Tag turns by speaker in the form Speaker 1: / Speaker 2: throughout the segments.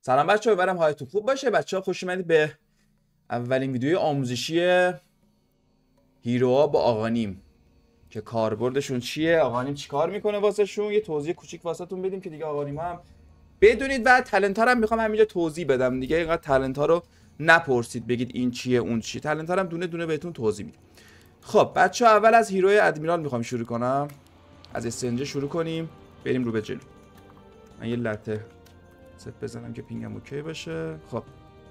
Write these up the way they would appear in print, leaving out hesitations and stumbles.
Speaker 1: سلام بچه‌ها، امیدوارم حالتون خوب باشه. بچه‌ها خوش اومدید به اولین ویدیوی آموزشی هیروها با آقانیم که کاربردشون چیه، آقانیم چیکار میکنه واسهشون. یه توضیح کوچیک واسهتون بدیم که دیگه آقانیم‌ها هم بدونید و تالنت ها رو هم میخوام همینجا توضیح بدم دیگه. اینقدر تالنت ها رو نپرسید بگید این چیه اون چیه، تالنت ها رو هم دونه دونه بهتون توضیح میدم. خب بچه‌ها اول از هیروی ادمیرال میخوام شروع کنم، از استنجه شروع کنیم بریم رو به جلو. من یه لته ست بزنم که پینگم اوکی باشه. خب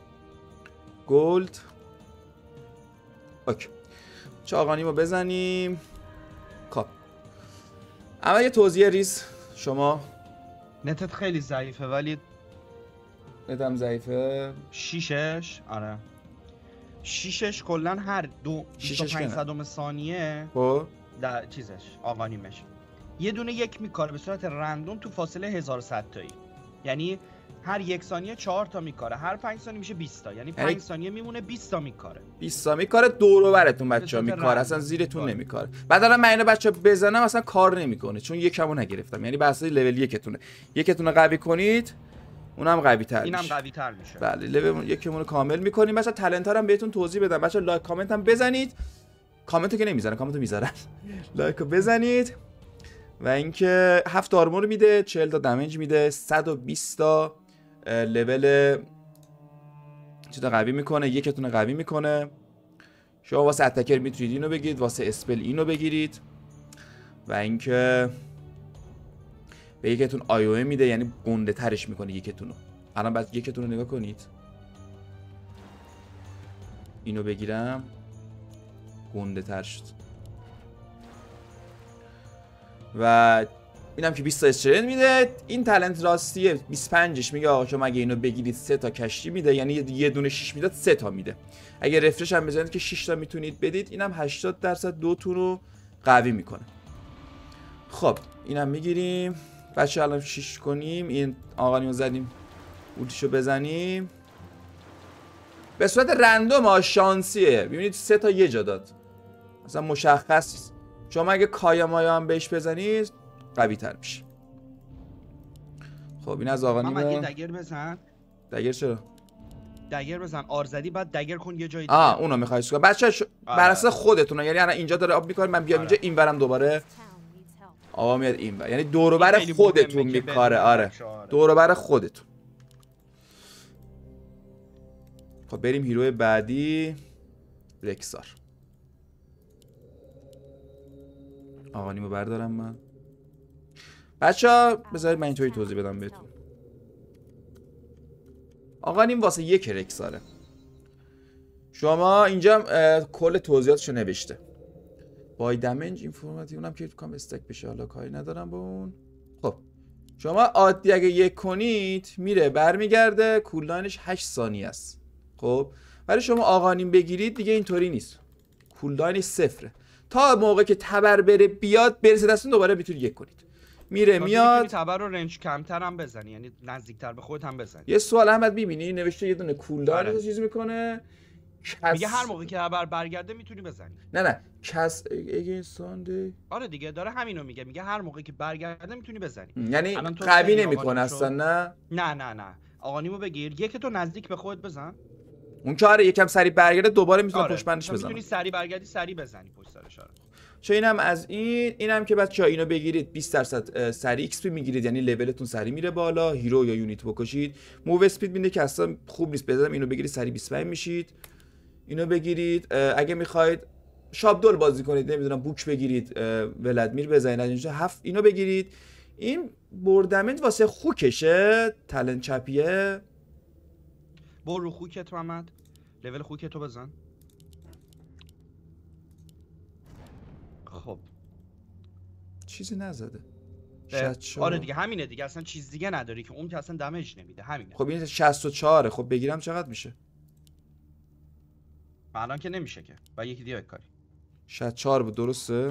Speaker 1: گولد اوکی، چاقانیمو بزنیم. خب اما یه توضیح ریز، شما
Speaker 2: نتت خیلی ضعیفه ولی
Speaker 1: نتم ضعیفه.
Speaker 2: شیشش آره شیشش کلن هر 25 ثانیه
Speaker 1: خب
Speaker 2: در چیزش آقانیمش یه دونه یک میکاره به صورت رندوم تو فاصله 1100 تایی، یعنی هر یک ثانیه 4 تا میکاره، هر 5 ثانیه میشه 20 تا، یعنی 5 ثانیه میمونه 20 تا میکاره.
Speaker 1: 20 تا میکاره دور و برتون بچه‌ها میکاره، اصلا زیرتون نمیکاره. بعد الان من اینو بچه‌ها بزنم اصلا کار نمیکنه چون یکمو نگرفتم، یعنی بر اساس لول یکتونه قوی کنید اونم قوی تر میشه.
Speaker 2: اینم قوی تر میشه.
Speaker 1: بله لول یکمون رو کامل میکنیم. مثلا تالنت هم بهتون توضیح بدم بچه‌ها. لایک کامنت هم بزنید، کامنتو که نمیذارن، کامنتو میذارن. لایکو بزنید. و اینکه 7 آرمور میده، 40 تا دمیج میده، 120 تا لول چیزا قوی میکنه، یکتونه قوی میکنه. شما واسه اتکر میتونید اینو بگیرید، واسه اسپل اینو بگیرید. و اینکه به یکتون آیوه میده، یعنی گنده ترش میکنه یکتونو. الان بعد یکتون رو نگاه کنید، اینو بگیرم گنده تر شد. و اینم که 20 تا استرین میده. این تالنت راستیه 25ش میگه آقا شما اگه اینو بگیرید 3 تا کشتی میده، یعنی یه دونه 6 میداد 3 تا میده. اگه رفرش هم بزنید که 6 تا میتونید بدید. اینم 80% دوتون رو قوی میکنه. خب اینم میگیریم بچه، الان 6 کنیم. این آقانیو زدیم، اولتیشو بزنیم به صورت رندوم شانسیه. ببینید 3 تا یه جا داد، مثلا مشخص نیست. شما اگه کایا مایا هم بهش بزنید قوی تر میشه. خب این از آقانیم.
Speaker 2: محمد یه دگر بزن.
Speaker 1: دگر چرا؟
Speaker 2: دگر بزن، آر زدی بعد دگر کن یه جای دیگه.
Speaker 1: اونو میخوای چیکار بچه‌ها؟ بر اساس خودتونه، یعنی الان اینجا داره آب میکاره، من بیام اینجا اینورم دوباره آقا میاد اینور، یعنی دور و بر خودتون میکاره. آره دور و بر خودتون. خب بریم هیرو بعدی، رکسار. آقانیمو بردارم من. بچه‌ها بذارید من اینطوری توضیح بدم بهتون. آقانیم واسه یک رکساره. شما اینجا کل توضیحاتشو نوشته. بای دمیج اینفورماتی، اونم که کام استک بشه، حالا کاری ندارم با اون. خب شما عادی اگه یک کنید میره برمیگرده، کولداینش 8 ثانیه است. خب ولی شما آقانیم بگیرید دیگه اینطوری نیست، کولداینش صفره. تا موقع که تبر بره بیاد برسه دستون دوباره میتونید یک کنید. میره میاد.
Speaker 2: میتونی تبر رو رنج کمتر هم بزنی، یعنی نزدیکتر به خودت هم بزنی.
Speaker 1: یه سوال احمد میبینی نوشته یه دونه کولداین رو چیز میکنه.
Speaker 2: میگه هر موقع که تبر برگرده میتونی بزنی.
Speaker 1: نه کس اگین ساندی.
Speaker 2: آره دیگه داره همینو میگه هر موقع که برگرده میتونی بزنی.
Speaker 1: یعنی قوی نمیکنه اصلا.
Speaker 2: نه آقانیمو بگیر، یک تو نزدیک به خودت بزن.
Speaker 1: اون که آره یکم سری برگرده دوباره میتونه پشت بندش بزنه.
Speaker 2: میتونی سری برگردی سری بزنی پشت سرش. آره
Speaker 1: چه اینم از اینم که بچه‌ها اینو بگیرید 20% سری ایکس پی میگیرید، یعنی لولتون سری میره بالا. هیرو یا یونیت بکشید موو اسپید میده که اصلا خوب نیست بزنم. اینو بگیرید سری 25 میشید. اینو بگیرید اگه میخواید شابدول بازی کنید، نمیدونم بوک بگیرید، ولادمیر بزنید اینجا 7. اینو بگیرید. این بردمنت واسه خوکشه، تالنت چپیه.
Speaker 2: برو خوکت محمد، لول خوکتو بزن. خب
Speaker 1: چیزی نزده.
Speaker 2: آره دیگه همینه دیگه، اصلا چیز دیگه نداری که اون که اصلا دمیج نمیده، همینه.
Speaker 1: خب این 64. خب بگیرم چقدر میشه؟
Speaker 2: الان که نمیشه که، با یکی دیگه کاری.
Speaker 1: 64 بود درسته؟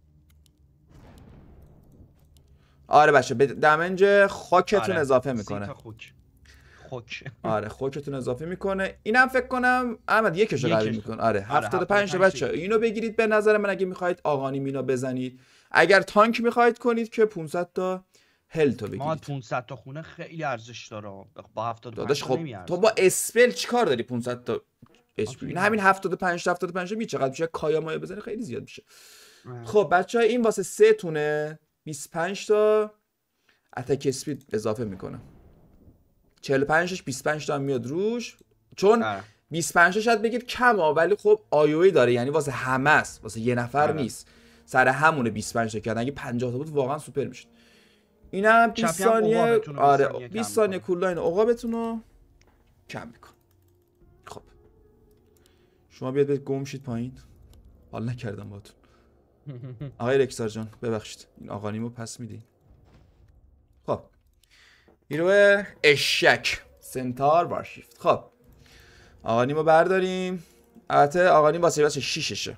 Speaker 1: آره بچه به دمیج خاکتون اضافه میکنه.
Speaker 2: خوک.
Speaker 1: آره خوکتون اضافه میکنه. اینم فکر کنم احمد یکشو قوی میکنه. آره 75 بچه. اینو بگیرید به نظر من اگه میخواید آقانیم اینو بزنید. اگر تانک میخواید کنید که 500 تا هلتو
Speaker 2: ما
Speaker 1: بگیرید
Speaker 2: 500 تا خونه خیلی ارزش داره، با 75
Speaker 1: داداش.
Speaker 2: تا
Speaker 1: خب
Speaker 2: نمیارزه.
Speaker 1: تو با اسپل چی کار داری 500 تا اچ پی؟
Speaker 2: خیلی
Speaker 1: همین
Speaker 2: هست.
Speaker 1: 75 می چقدر میشه؟ کایا مایا بزنی خیلی زیاد میشه. خب بچه‌ها این واسه 3 تونه 25 تا اتک اسپید اضافه میکنه. 45 25 تا هم میاد روش، چون 25 تا شاید بگید کمه ولی خب آیوی داره، یعنی واسه همه است، واسه یه نفر نیست. سر همونه 25 تا کردن. اگه 50 تا بود واقعا سوپر میشد. اینم 20 ثانیه. آره 20 ثانیه کولداین عقابتون رو کم میکن. خب شما بیاد گم شید پایین. حال نکردم باهاتون. آقای رکسار جان ببخشید این آقانیمو پس میدی. خب هیرو اشک سنتار وارشیفت. خب آقانیمو برداریم. البته آقانیم واسه 6شه.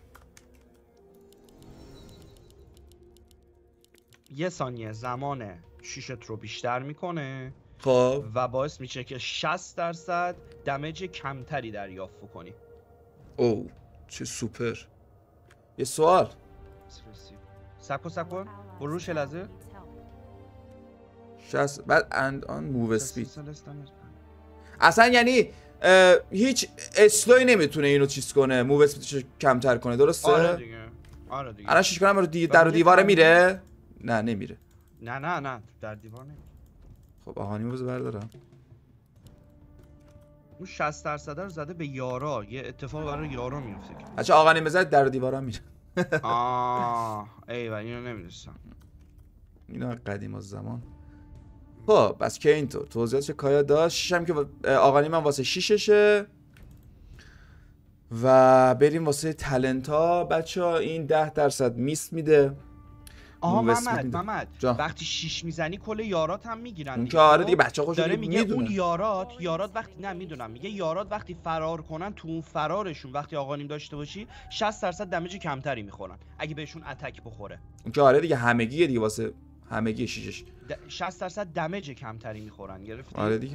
Speaker 2: یه ثانیه زمان شیشت رو بیشتر میکنه
Speaker 1: خب
Speaker 2: و باعث میشه که 60% دمج کمتری دریافت کنی.
Speaker 1: او چه سوپر. یه سوال.
Speaker 2: سکو بروش لحظه
Speaker 1: 60 بعد اند آن موو اسپید. اصلا یعنی هیچ اسلوی نمیتونه اینو چیز کنه، موو اسپیدش کمتر کنه، درسته؟
Speaker 2: آره دیگه.
Speaker 1: الان شیش کنم رو در دیواره میره؟ نه نمیره.
Speaker 2: نه در دیوار نمیره.
Speaker 1: خب آهانیمو بذار بردارم.
Speaker 2: اون 60% رو زده به یارا، یه اتفاق برای یارا میفته.
Speaker 1: بچا آقانیم بزنید در دیواره میره.
Speaker 2: ایول اینو نمیدونستم.
Speaker 1: اینا قدیم از زمان. خب بس که اینطور توضیحاتش کایا داشت. شیشم که آقانیم هم واسه 6شه و بریم واسه تالنت ها. بچا این 10% میس میده.
Speaker 2: محمد وقتی 6 میزنی کل یارات هم میگیرن.
Speaker 1: اون که آره دیگه بچا خوش
Speaker 2: داره میگه اون یارات وقتی نمیدونم میگه یارات وقتی فرار کنن تو اون فرارشون وقتی آقانیم داشته باشی 60% دمیج کمتری میخورن اگه بهشون اتک بخوره.
Speaker 1: اون که آره دیگه همگیه دیگه واسه همگی 6ش
Speaker 2: 60% دمیج کمتری میخورن. گرفتی؟
Speaker 1: آره دیگه.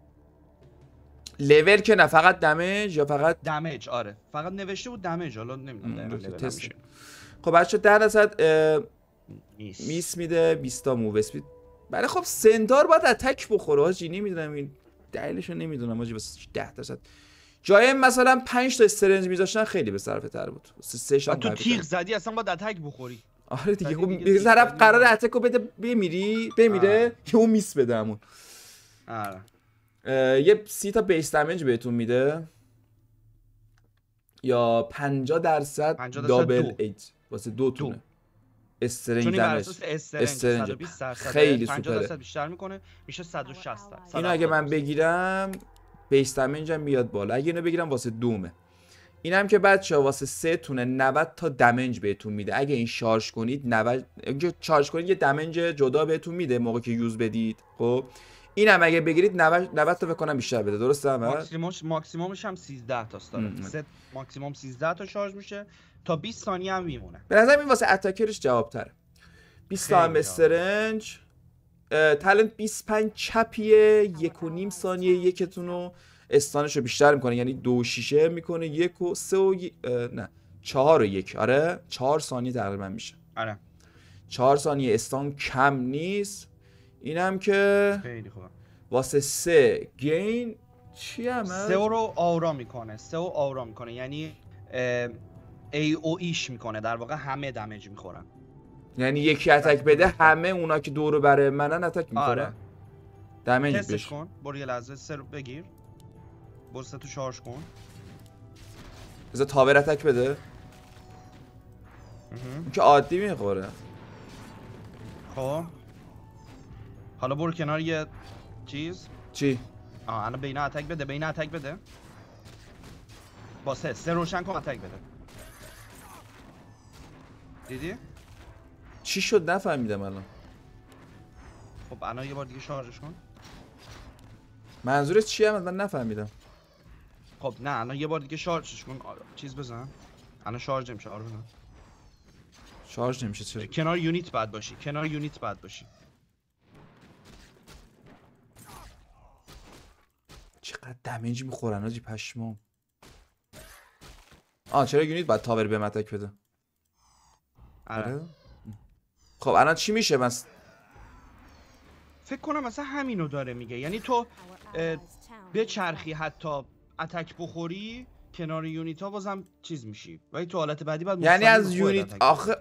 Speaker 1: لول که نه فقط دمیج یا فقط
Speaker 2: دمیج؟ آره فقط نوشته بود دمیج، حالا نمیدونم تست.
Speaker 1: خب بچا 10% میس میده 20 تا موو اسپید. بله خب سنتار باید اتک بخوره حاجی، نمیدونم این دلیلشو نمیدونم حاجی. واسه 10% جای مثلا 5 تا استرنج میذاشتن خیلی به صرفه تر بود. واسه 3 شام
Speaker 2: تو تیغ زدی اصلا باید اتک بخوری.
Speaker 1: آره دیگه خب یه طرف قرار اتکو بده بمیره که اون میس بده همون.
Speaker 2: آره
Speaker 1: یه 30 تا بیس دمیج بهتون میده یا 50% دابل ایت واسه 2 تونه استرنج دمیج. استرنج خیلی سوپره.
Speaker 2: 50% بیشتر میکنه میشه 160.
Speaker 1: اینو اگه من بگیرم بیس دمیج هم میاد بالا. اگه اینو بگیرم واسه دومه. اینم که بچه‌ها واسه 3 تونه 90 تا دمیج بهتون میده. اگه این شارژ کنید 90 اگه چارج کنید یه دمیج جدا بهتون میده موقعی که یوز بدید. خب اینم اگه بگیرید 90 تا فکر کنم بیشتر بده. درسته؟
Speaker 2: ماکسیممش هم 13 تاست داره. ست ماکسیمم 13 تا شارژ میشه تا 20 ثانیه هم میمونه.
Speaker 1: به نظر این واسه اتاکرش جواب تره. 20 تا هم استرنج. تالنت 25 چپیه 1.5 ثانیه یکتونو استانشو بیشتر میکنه، یعنی 2 6 میکنه 1 و 3 و نه 4 و 1. آره 4 ثانیه تقریبا میشه.
Speaker 2: آره
Speaker 1: 4 ثانیه استان کم نیست. اینم که
Speaker 2: خیلی خوبه.
Speaker 1: واسه 3 گین چی هم
Speaker 2: 3 رو آورا میکنه یعنی ای او ایش میکنه در واقع همه دمیج میخورن.
Speaker 1: یعنی یکی اتک بده همه اونا که دورو برای منن اتک میخورن.
Speaker 2: آره.
Speaker 1: دمیج
Speaker 2: تستش کن. برو یه لحظه 3 رو بگیر. برو 3 تو شارژ کن.
Speaker 1: بذار تاور اتک بده. که عادی میخوره.
Speaker 2: خب حالا برو کنار یه چیز.
Speaker 1: چی؟
Speaker 2: الان بینا اتک بده. با 3 روشن کن اتک بده. دیدی؟
Speaker 1: چی شد نفهمیدم الان.
Speaker 2: خب الان یه بار دیگه شارژش کن.
Speaker 1: منظورت چیه؟ من نفهمیدم.
Speaker 2: خب نه الان یه بار دیگه شارژش کن. چیز بزن. الان شارژ نمیشه. آره بزن.
Speaker 1: شارژ نمیشه چرا؟
Speaker 2: کنار یونیت بعد باشی.
Speaker 1: چقدر دمیج میخورن حاجی پشمام. چرا یونیت بعد تاور به اتک بده؟
Speaker 2: آره.
Speaker 1: خب الان چی میشه؟
Speaker 2: فکر کنم مثلا همینو داره میگه، یعنی تو به چرخی حتی اتک بخوری کنار یونیتا بازم چیز میشی، ولی تو حالت بعدی بعد
Speaker 1: یعنی از یونیت آخه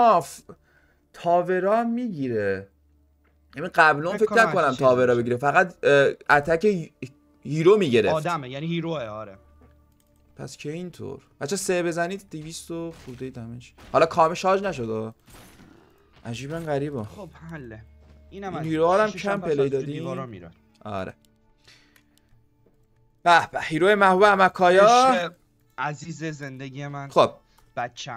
Speaker 1: تاورا میگیره. یعنی قبلا فکر نکنم تاورا بگیره، فقط اتک هیرو میگرفت.
Speaker 2: آدمه یعنی هیروه. آره
Speaker 1: پس که اینطور بچه 3 بزنید 200 خورده دمیج. حالا کامل شارژ نشده، عجیبا غریبه.
Speaker 2: خب حله. اینم
Speaker 1: این هیرو هم کم پلی دادیم. آره به به هیرو محبوب امکایا
Speaker 2: عزیز زندگی من.
Speaker 1: خب
Speaker 2: بچم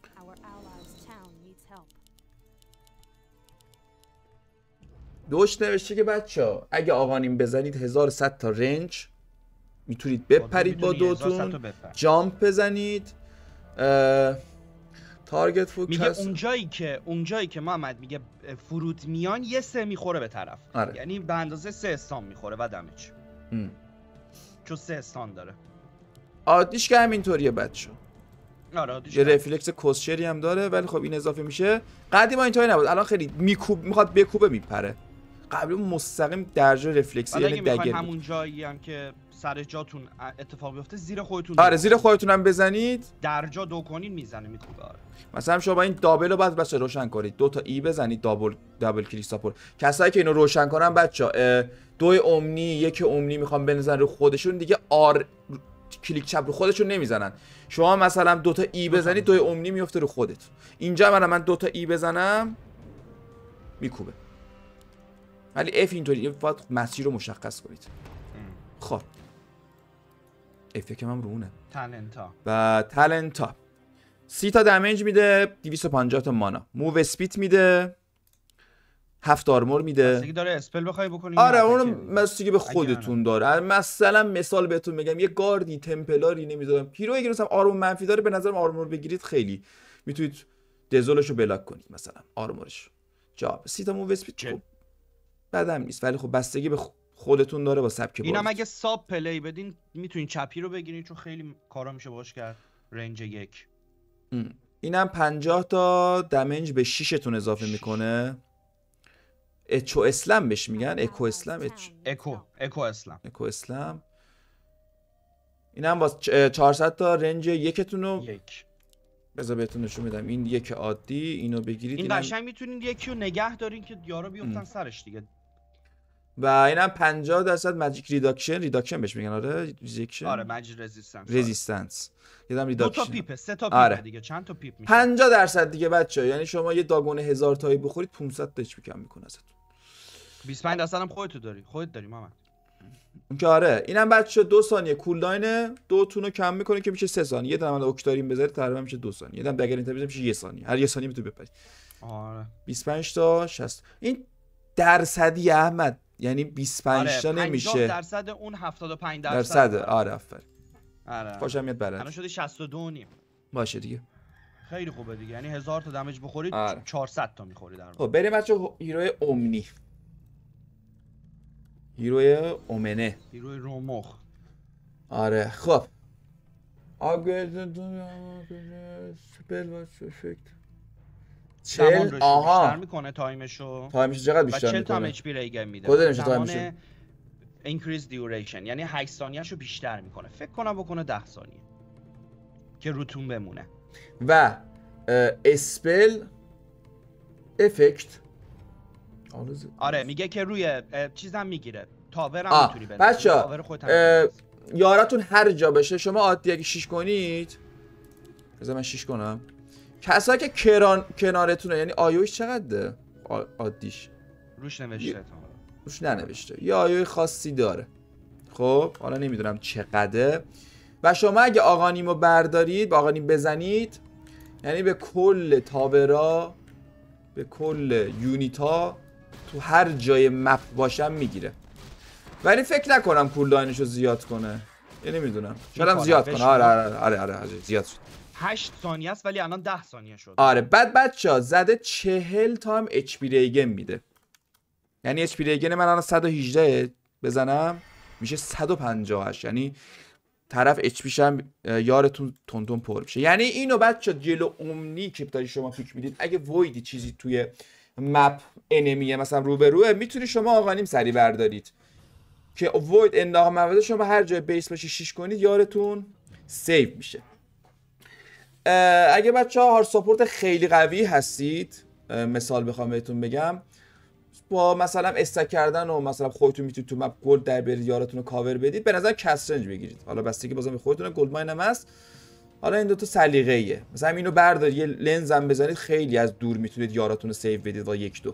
Speaker 1: دوش نوشته که بچه اگه آقانیم بزنید 1100 تا رنج میتونید بپرید با دوتون، جامپ بزنید. تارگت فوکس
Speaker 2: میگه اونجایی که محمد میگه فرود میان یه 3 میخوره به طرف.
Speaker 1: آره.
Speaker 2: یعنی به اندازه 3 استان میخوره و دمج چون 3 استان داره.
Speaker 1: عادیش که همینطوریه بچه.
Speaker 2: آره
Speaker 1: یه رفلکس کسچری هم داره ولی خب این اضافه میشه. قدیما اینطوری نبود، الان خیلی میخواد بکوبه میپره. قبل مستقیم درجه رفلکسی یعنی دگر.
Speaker 2: همون جایی هم که سر جاتون اتفاق بیفته زیر خودتون.
Speaker 1: آره زیر خودتون هم بزنید،
Speaker 2: درجا دو کنین میزنه میکوبه. آره
Speaker 1: مثلا شما با این دابل رو بعد بچه روشن کنید، 2 تا ای بزنید، دابل کلیک ساپورت. کسایی که اینو روشن کنن بچه 2 اومنی 1 اومنی میخوام بنزن رو خودشون دیگه، کلیک چپ رو خودشون نمیزنن. شما مثلا 2 تا ای بزنید 2 اومنی میفته رو خودت. اینجا من 2 تا ای بزنم میکوبه. ولی اف اینطوری باید مسیر رو مشخص کنید. خب اف که من رونه
Speaker 2: تالنتا
Speaker 1: و تالنتا 30 تا دمیج میده، 250 تا مانا، موو اسپید میده، 7 آرمور میده.
Speaker 2: مثلا داره اسپل بخوای بکنی.
Speaker 1: آره اونو مثلا به خودتون داره. مثلا مثال بهتون میگم یه گاردی تمپلاری نمیذارم هیرویی که مثلا آرمور منفی داره، به نظرم آرمور بگیرید خیلی میتونید دزولشو بلاک کنید، مثلا آرمورش جواب 30 تا موو اسپید خوب بدم نیست، ولی خب بستگی به خودتون داره با سبک بازی.
Speaker 2: اینم اگه ساب پلی بدین میتونین چپی رو بگیرین چون خیلی کارا میشه باش کرد. رنج 1
Speaker 1: اینم 50 تا دمیج به 6 تون اضافه میکنه. اچو اسلم بهش میگن، اکو اسلم، اکو اسلم. اینم با 400 تا رنج 1 تون رو بذار بهتون نشون میدم. این 1 عادی، اینو بگیرید.
Speaker 2: این قشنگ میتونین یکی رو نگه دارین که یارا بیفتن سرش دیگه.
Speaker 1: و اینم 50% ماجیک ریداکشن بهش میگن. آره ریداکشن.
Speaker 2: آره ماجیک رزिस्टنس
Speaker 1: یادم ریداکشن.
Speaker 2: 2 تا پیپ 3 تا پیپ دیگه چند تا پیپ
Speaker 1: 50%
Speaker 2: میشه.
Speaker 1: دیگه بچه‌ها، یعنی شما یه داگونه 1000 تایی بخورید 500 تا اچ کم میکنه ازتون.
Speaker 2: 25% هم خودت داری محمد.
Speaker 1: اون که آره. اینم بچه‌ها 2 ثانیه کولداین 2 تون رو کم میکنه که میشه 3 ثانیه. یه دونه اوکتارین بذارید تقریبا میشه 2 ثانیه. یه دونه دگر اینتر میشه 1 ثانیه. هر 1 ثانیه میتونی بپرید.
Speaker 2: آره
Speaker 1: 25 تا 60. این درصدی احمد، یعنی 25 تا نمیشه.
Speaker 2: 50% اون 75%.
Speaker 1: آره آفرین.
Speaker 2: آره
Speaker 1: خوشم میاد برات.
Speaker 2: الان شده 62 نیم.
Speaker 1: باشه دیگه.
Speaker 2: خیلی خوبه دیگه، یعنی 1000 تا دمیج بخورید 400 تا میخوری در واقع.
Speaker 1: خب بریم بچه‌ها هیروی اومنی. هیروی اومنه.
Speaker 2: هیروی رومخ.
Speaker 1: آره خب. چل
Speaker 2: بیشتر میکنه تایمشو
Speaker 1: چقدر بیشتر میکنه؟
Speaker 2: 40 تا اچ پی ریگن میده.
Speaker 1: کد نمیشه تایمشو.
Speaker 2: increase duration یعنی 8 ثانیه‌شو بیشتر میکنه. فکر کنم بکنه 10 ثانیه که روتون بمونه.
Speaker 1: و اسپل افکت
Speaker 2: آره میگه که روی چیزم میگیره، تاور هم میتونی بزنی.
Speaker 1: بچه‌ها یاراتون هر جا بشه شما عادی اگه 6 کنید، بذار من 6 کنم، کسایی که کنارتونه، یعنی آیوش چقدره عادیش
Speaker 2: روش نوشته
Speaker 1: روش ننوشته، یه آیوی خاصی داره. خب حالا نمیدونم چقدره. و شما اگه آقانیمو بردارید با آقانیم بزنید، یعنی به کل تاورا، به کل یونیتا تو هر جای مپ باشم میگیره. ولی فکر نکنم کولداینشو زیاد کنه، یعنی نمیدونم شاید زیاد کنه. آره زیاد شد.
Speaker 2: 8 ثانیه است ولی الان 10 ثانیه شد.
Speaker 1: آره بعد بچه‌ها زده 40 تا هم اچ پی ریگن میده. یعنی اچ پی ریگن من الان 118 بزنم میشه 158، یعنی طرف اچ پیش هم یارتون تون پر میشه. یعنی اینو بچه‌ها جلو اومنی که داری شما پیک میدید، اگه ویدی چیزی توی مپ انمیه مثلا روبروه، میتونی شما آقا سری بردارید که وید انداغ مواد شما هر جای بیس باشی 6 کنید یارتون سیو میشه. اگه بچه ها هارد ساپورت خیلی قوی هستید، مثال بخوام بهتون بگم، با مثلا استک کردن و مثلا خودتون میتونید تو مپ گلد در بیارید یارتون رو کاور بدید، به نظر کسرنج بگیرید. حالا بستگی بازم به خودتونه، گلد ماین هم هست. حالا این دوتا سلیقه‌ایه. مثلا اینو بردارید یه لنز هم بزنید، خیلی از دور میتونید یاراتون رو سیو بدید با 1-2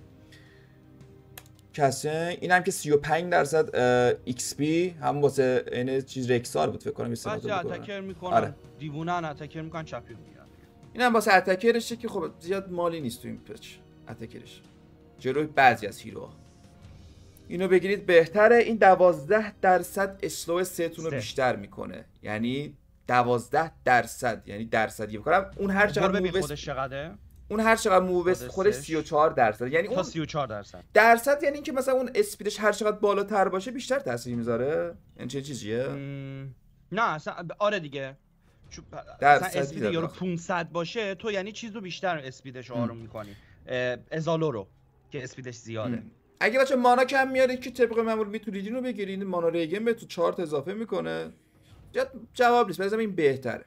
Speaker 1: کسرنج. این هم که 35% XP هم واسه این چیز رکسار بود فکر کنم.
Speaker 2: بچه اتکر میکنن.
Speaker 1: آره.
Speaker 2: دیوونن اتکر میکنن چپی میگیرن.
Speaker 1: این هم واسه اتکرشه که خب زیاد مالی نیست تو این پچ اتکرش جلوی بعضی از هیروها. اینو بگیرید بهتره. این 12% اسلو ستون رو بیشتر میکنه، یعنی 12%، یعنی درصدی بکنم. اون هر چقدر موو
Speaker 2: خودش چقدره؟
Speaker 1: اون هر چقدر موو خودش 34%، یعنی
Speaker 2: تا
Speaker 1: اون
Speaker 2: 34%.
Speaker 1: درصد یعنی اینکه مثلا اون اسپیدش هر چقدر بالاتر باشه بیشتر تاثیر میذاره. این چه چیزیه؟
Speaker 2: نه اصلا آره دیگه. مثلا اسپید یارو 500 باشه تو یعنی چیزو بیشتر اسپیدش رو آروم میکنی. ازالو رو که اسپیدش زیاده.
Speaker 1: اگه بچه مانا کم میارید که طبق معمول میتونید اینو بگیرید. مانا ریگن به تو چارت اضافه میکنه. جواب نیست، بذارم این بهتره.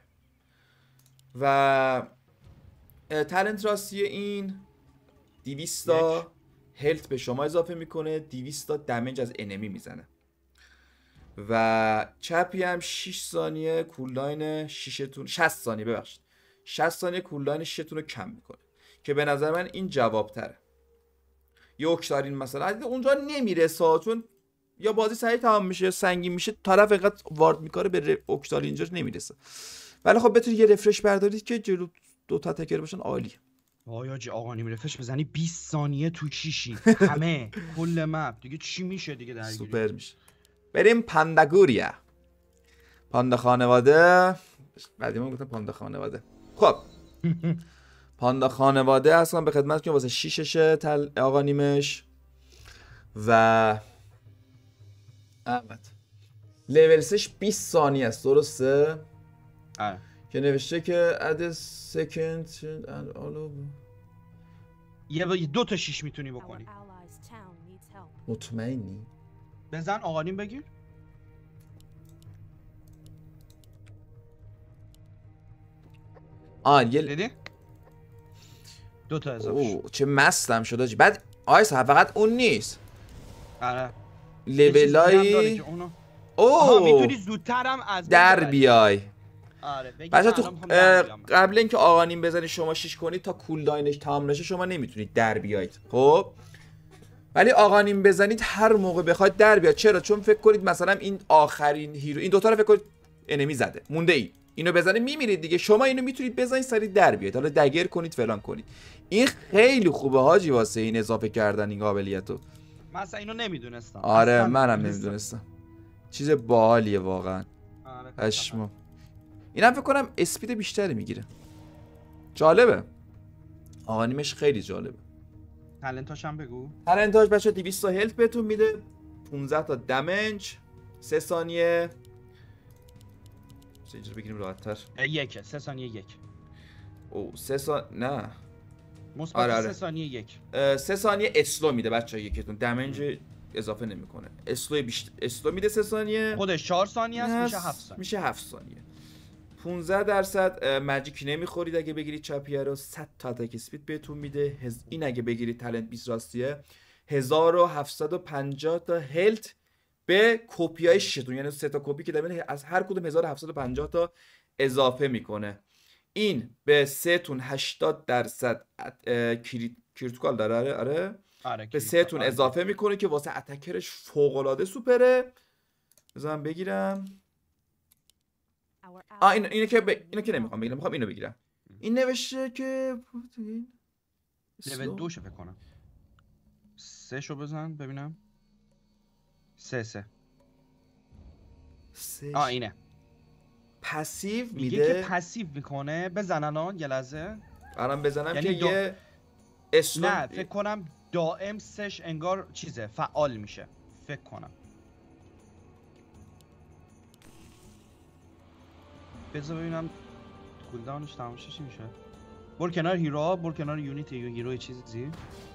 Speaker 1: و تالنت راستی این 200 تا هلت به شما اضافه میکنه، 200 تا دمیج از انمی میزنه. و چپی هم 6 ثانیه کوللاین 60 ثانیه ببخشید 60 ثانیه کوللاین 6 تون رو کم میکنه که به نظر من این جواب تره. یه اکتارین مثلا اونجا نمیرسه چون یا بازی سریع تمام میشه یا سنگین میشه، طرف اینقدر وارد میکنه به اکتار اینجا نمیرسه. ولی خب بتونید یه رفرش بردارید که جلو دوتا تکر باشن عالیه.
Speaker 2: آیا آقا نیم رفرش بزنی 20 ثانیه تو چیشی همه کل مپ دیگه چی میشه دیگه درگیری
Speaker 1: سوپر میشه. بریم پانداگوریا، پاندا خانواده. قدیما گفتم پاندا خانواده. خب پاندا خانواده اصلا به خدمت که واسه 6 آقا نیمش و احمد لیول 3 20 ثانیه است درسته؟
Speaker 2: آره
Speaker 1: که نوشته که add second and all over.
Speaker 2: یه 2 تا 6 میتونی بکنی.
Speaker 1: مطمئنی؟
Speaker 2: بزن آقا نیم بگیر.
Speaker 1: یه
Speaker 2: دیدی؟ 2 تا اضافه.
Speaker 1: چه مستم شد آجی. بعد آیسا فقط اون نیست.
Speaker 2: آره
Speaker 1: لیولای
Speaker 2: میتونی زودترم از
Speaker 1: در بیای.
Speaker 2: آره
Speaker 1: بچه تو قبل اینکه آقا نیم بزنی شما 6 کنید تا کولداینش تمام نشه شما نمیتونید در بیایید. خب ولی آقا نیم بزنید هر موقع بخواید در بیاد. چرا؟ چون فکر کنید مثلا این آخرین هیرو این دوتا رو فکر کنید انمی زده مونده ای اینو بزنید میمیرید دیگه. شما اینو میتونید بزنید سریع در بیاید، حالا دگر کنید فلان کنید. این خیلی خوبه حاجی واسه این اضافه کردن این قابلیتو.
Speaker 2: مثلا اینو نمیدونستم.
Speaker 1: آره منم نمیدونستم. چیز باحالیه واقعا. پشمام. اینم فکر کنم اسپید بیشتری میگیره. جالبه. آقا نیمش خیلی جالبه.
Speaker 2: تالنتاش هم بگو.
Speaker 1: تالنتاش بچه 200 تا هلت بهتون میده، 15 تا دمیج، 3 ثانیه. اینجا بگیریم راحت‌تر.
Speaker 2: 3 ثانیه 1.
Speaker 1: او 3 ثانیه نه.
Speaker 2: مثبت 3 ثانیه 1.
Speaker 1: 3 ثانیه اسلو میده بچه‌ها یکیتون. دمیج اضافه نمیکنه. اسلو بیشتر اسلو میده 3 ثانیه.
Speaker 2: خودش 4 ثانیه است میشه 7 ثانیه.
Speaker 1: میشه 7 ثانیه. 15% ماجیک نمیخورید اگه بگیرید چاپیه رو. 100 تا اتک اسپید بهتون میده. این اگه بگیرید تالنت 20 راستیه 1750 تا هلت به کپیای شیشتون، یعنی 3 تا کپی که دارین از هر کدوم 1750 تا اضافه میکنه. این به 3 تون 80% کریتیکال داره. آره به 3 تون اضافه میکنه که واسه اتکرش فوق العاده سوپره. بذارم بگیرم. اینو که نمیخوام بگیرم، میخوام اینو بگیرم. این نوشته که
Speaker 2: لول 2 شو فکر کنم. 3 شو بزن ببینم. 3 اینه.
Speaker 1: پسیو میده.
Speaker 2: میگه که پسیو میکنه. بزنن یه لحظه.
Speaker 1: الان بزنم
Speaker 2: یعنی
Speaker 1: که یه اسلام.
Speaker 2: نه فکر کنم دائم سش انگار چیزه فعال میشه فکر کنم. بذار ببینم کولداونش تمام چی میشه. برو کنار هیرو، برو کنار یونیت یا هیرو چیزی.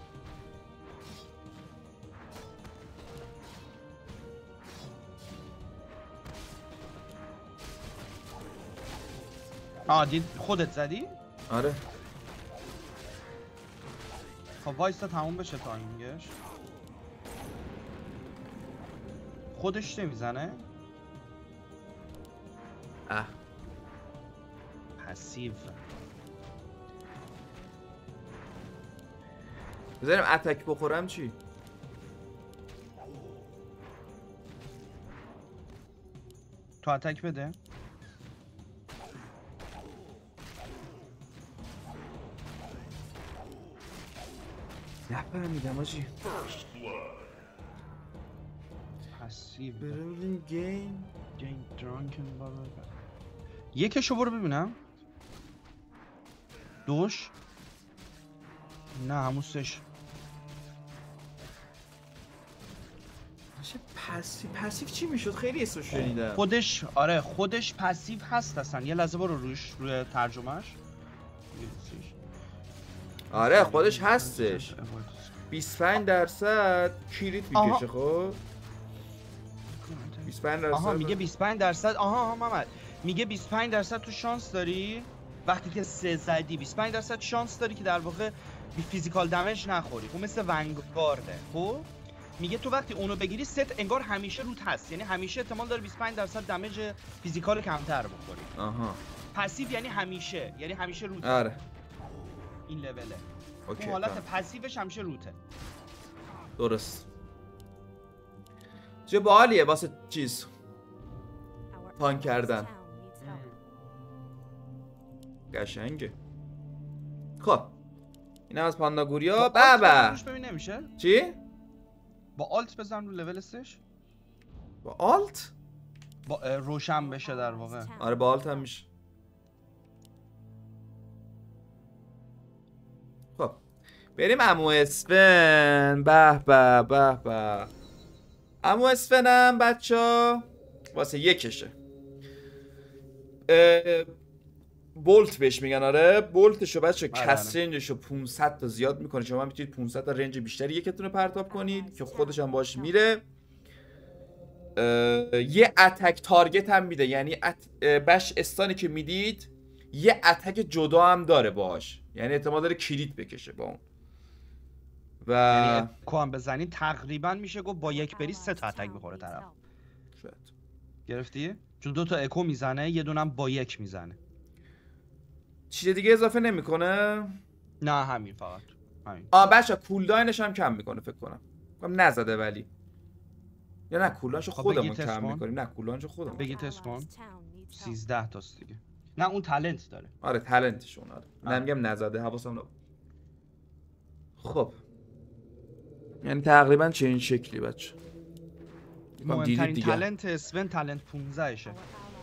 Speaker 2: دید خودت زدی؟
Speaker 1: آره.
Speaker 2: خب وایستا تموم بشه تایمینگش. خودش نمیزنه؟ پسیو.
Speaker 1: بذاریم اتک بخورم چی؟
Speaker 2: تو اتک بده.
Speaker 1: نفهمیدم آجی.
Speaker 2: پسیو.
Speaker 1: بریم گیم
Speaker 2: درانکن بابا. یکشو برو ببینم. دوش. نه همون سش.
Speaker 1: پسیو چی میشد؟ خیلی اسمش شنیدم.
Speaker 2: خودش آره خودش پسیو هست اصلا. یه لحظه برو روی ترجمهش.
Speaker 1: آره خودش هستش. 25% کریت میکشه. خب 25%.
Speaker 2: آها میگه 25%. آها محمد میگه 25% تو شانس داری وقتی که 3 زدی 25% شانس داری که در واقع فیزیکال دمیج نخوری. اون مثل ونگارده. خب میگه تو وقتی اونو بگیری ست انگار همیشه روت هست، یعنی همیشه احتمال داره 25% دمیج فیزیکال کمتر بخوری.
Speaker 1: آها
Speaker 2: پسیو یعنی همیشه روت.
Speaker 1: آره
Speaker 2: این لوله.
Speaker 1: اوکی.
Speaker 2: اون حالت پسیوش همیشه روته.
Speaker 1: درست. چه باحالیه واسه چیز تانک کردن. قشنگه. خب اینم از پانداگوریا. بابا
Speaker 2: ببین نمیشه؟
Speaker 1: چی؟
Speaker 2: با آلت بزن رو لول استش.
Speaker 1: با آلت؟
Speaker 2: با روشن بشه در واقع.
Speaker 1: آره با آلت هم میشه. خب بریم عمو اسفن. به به به به. عمو اسفنم بچا واسه یکشه. بولت بهش میگن. آره بولتشو بچا کس رنجشو 500 تا زیاد میکنه. شما میتونید 500 تا رنج بیشتری یکتون رو پرتاب کنید که خودش هم باش میره. یه اتک تارگت هم میده، یعنی بش استانی که میدید یه اتک جدا هم داره باش، یعنی احتمال داره کریت بکشه با اون. و
Speaker 2: یعنی اکو هم بزنی تقریبا میشه گفت با یک بری 3 تا اتک میخوره طرف.
Speaker 1: شاید.
Speaker 2: گرفتی؟ چون 2 تا اکو میزنه یه دونم با 1 میزنه.
Speaker 1: چیز دیگه اضافه نمیکنه؟
Speaker 2: نه همین فقط همین.
Speaker 1: بچا کولداینش هم کم میکنه فکر کنم. نزده ولی یا نه کولداینشو خودمون کم میکنیم. نه کولداینشو خودمون.
Speaker 2: بگی تست کن. 13 تاست دیگه. نه اون تالنت داره.
Speaker 1: آره تالنتشون. آره من میگم نزده، حواسم نبود. خب یعنی تقریبا چه این شکلی بچه.
Speaker 2: مهمترین تالنت اسون تالنت 15 شه.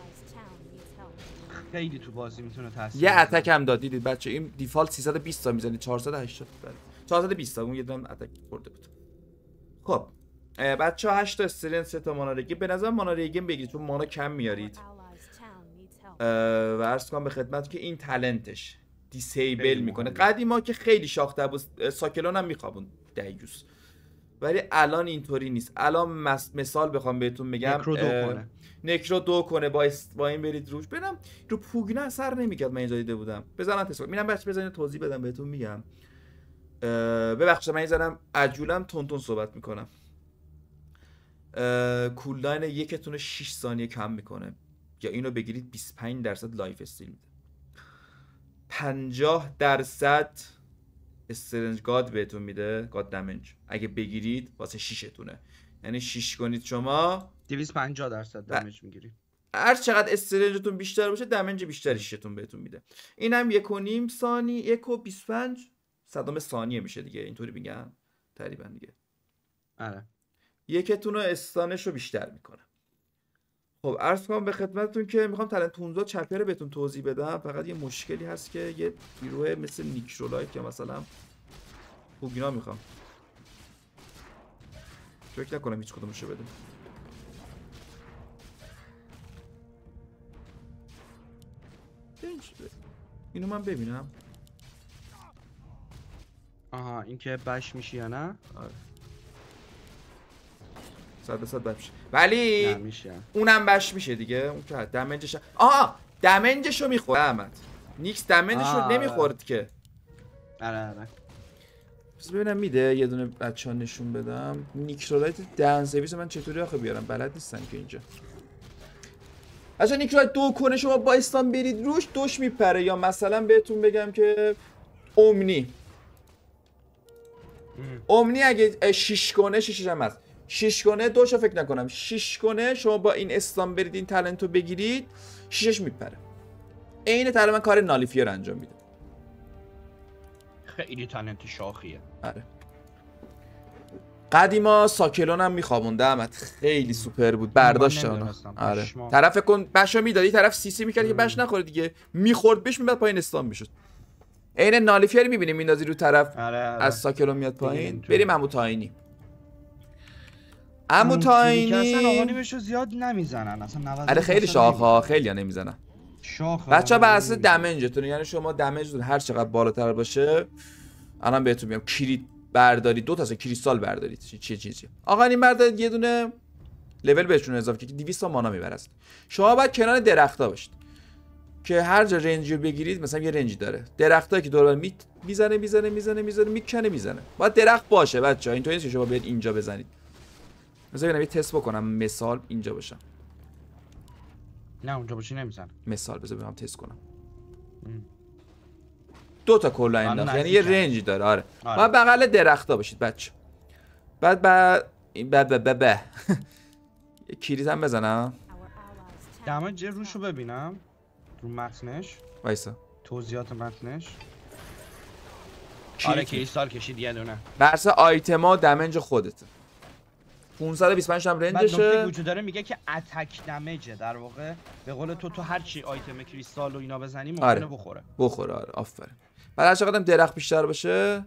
Speaker 2: خیلی تو بازی میتونه تاثیر.
Speaker 1: یه اتک هم داد دیدید بچه. این دیفالت 320 تا میزنه 480 بله 420 تا اون یه دونه اتک خورده بود. خب بچه 8 تا استرین 3 تا مانا ریگیم. به نظر مانا ریگیم بگیرید چون مانا کم میارید. و عرض کنم به خدمت که این تالنتش دیسیبل میکنه. قدیما که خیلی شاخته بود ساکلون هم میخوابون دیوس، ولی الان اینطوری نیست. الان مثال بخوام بهتون بگم نکرو 2 کنه با این برید روش. ببینم رو پوگنا اثر نمیکرد. من اینجا دیده بودم. بزنم تست کنم. بچه بزنید توضیح بدم بهتون میگم. ببخشید من این زدم عجولم تون صحبت میکنم. کولداین یکتون 6 ثانیه کم میکنه. یا اینو بگیرید 25% لایف استیل میده. 50% استرنج گاد بهتون میده. گاد دمیج اگه بگیرید واسه 6 تونه، یعنی 6 کنید شما
Speaker 2: 250% دمیج میگیرید.
Speaker 1: هر چقدر استرنجتون بیشتر باشه دمیج بیشتری 6 تون بهتون میده. اینم 1.5 ثانیه 1.25 صدام ثانیه میشه دیگه. اینطوری میگم تقریبا دیگه.
Speaker 2: آره
Speaker 1: یکتون رو استانش رو بیشتر میکنه. خب عرض کنم به خدمتتون که میخوام تالنت 15 چپر رو بهتون توضیح بدم. فقط یه مشکلی هست که یه هیرو مثل نیکرولایت یا مثلا پوگنا میخوام. فکر نکنم هیچ کدومشو بده. اینو من ببینم.
Speaker 2: آها این که بش میشه یا نه؟
Speaker 1: 100% بش میشه ولی
Speaker 2: نه میشه.
Speaker 1: اونم بش میشه دیگه. اون که دمیجش دمیجشو میخوره احمد. نیکس دمیجشو نمیخورد که.
Speaker 2: آره
Speaker 1: بس ببینم میده یه دونه بچه‌ها نشون بدم. نیکرولایت دهن سرویس من چطوری آخه بیارم بلد نیستم که اینجا. اصلا نیکرولایت 2 کنه شما با استان برید روش دوش میپره. یا مثلا بهتون بگم که اومنی اگه 6 کنه 6 هم هست 6 کنه دوشو فکر نکنم 6 کنه شما با این استان برید این تالنتو بگیرید 6ش میپره. عین تقریبا کار نالیفیر انجام میده.
Speaker 2: خیلی تالنت شاخیه.
Speaker 1: آره قدیما ساکلون هم میخوابونده احمد. خیلی سوپر بود برداشت اون. آره طرف کن بشو میدادی طرف سی میکرد که بش نخوره دیگه. میخورد بهش میاد پایین استان میشد. عین نالیفیر میبینیم میندازی رو طرف.
Speaker 2: آره.
Speaker 1: از ساکلون میاد پایین. بریم عمو تاینی. عمو تاینی
Speaker 2: اصلا آقانیمشو زیاد نمیزنن اصلا.
Speaker 1: آره خیلی شاخه خیلی ها نمیزنن. بچه‌ها بر اساس دمیجتون یعنی شما دمیجتون هر چقدر بالاتر باشه الان بهتون میگم کریت بردارید 2 تا کریستال بردارید چه چیزی. آقا این بردارید یه دونه لول بهشون اضافه که 200 تا مانا میبره است. شما باید کنار درختا باشید که هر جا رنجی رو بگیرید مثلا یه رنجی داره درختایی که دور بر میزنه میکنه باید درخت باشه بچه‌ها. اینطوری نیست که شما بیاید اینجا بزنید. مثلا ببینم یه تست بکنم مثال اینجا باشم.
Speaker 2: نه اونجا باشی نمیزنه.
Speaker 1: مثال بذار ببینم تست کنم. 2 تا کلا انداخت یعنی یه رنجی داره. آره باید بغل درختا باشید بچه. بعد یه کریت هم بزنم.
Speaker 2: دمیج روشو ببینم رو متنش
Speaker 1: وایسا
Speaker 2: توضیحات متنش. آره کریستال کشید یه دونه.
Speaker 1: برسه آیتما دمیج خودته. 525 هم رنجشه.
Speaker 2: بعد نکته وجود داره میگه که اتک دمیجه در واقع به قول تو هر چی آیتم کریستال و اینا بزنی ممکنه بخوره.
Speaker 1: آره آفرین. بعد هر چقدر درخت بیشتر باشه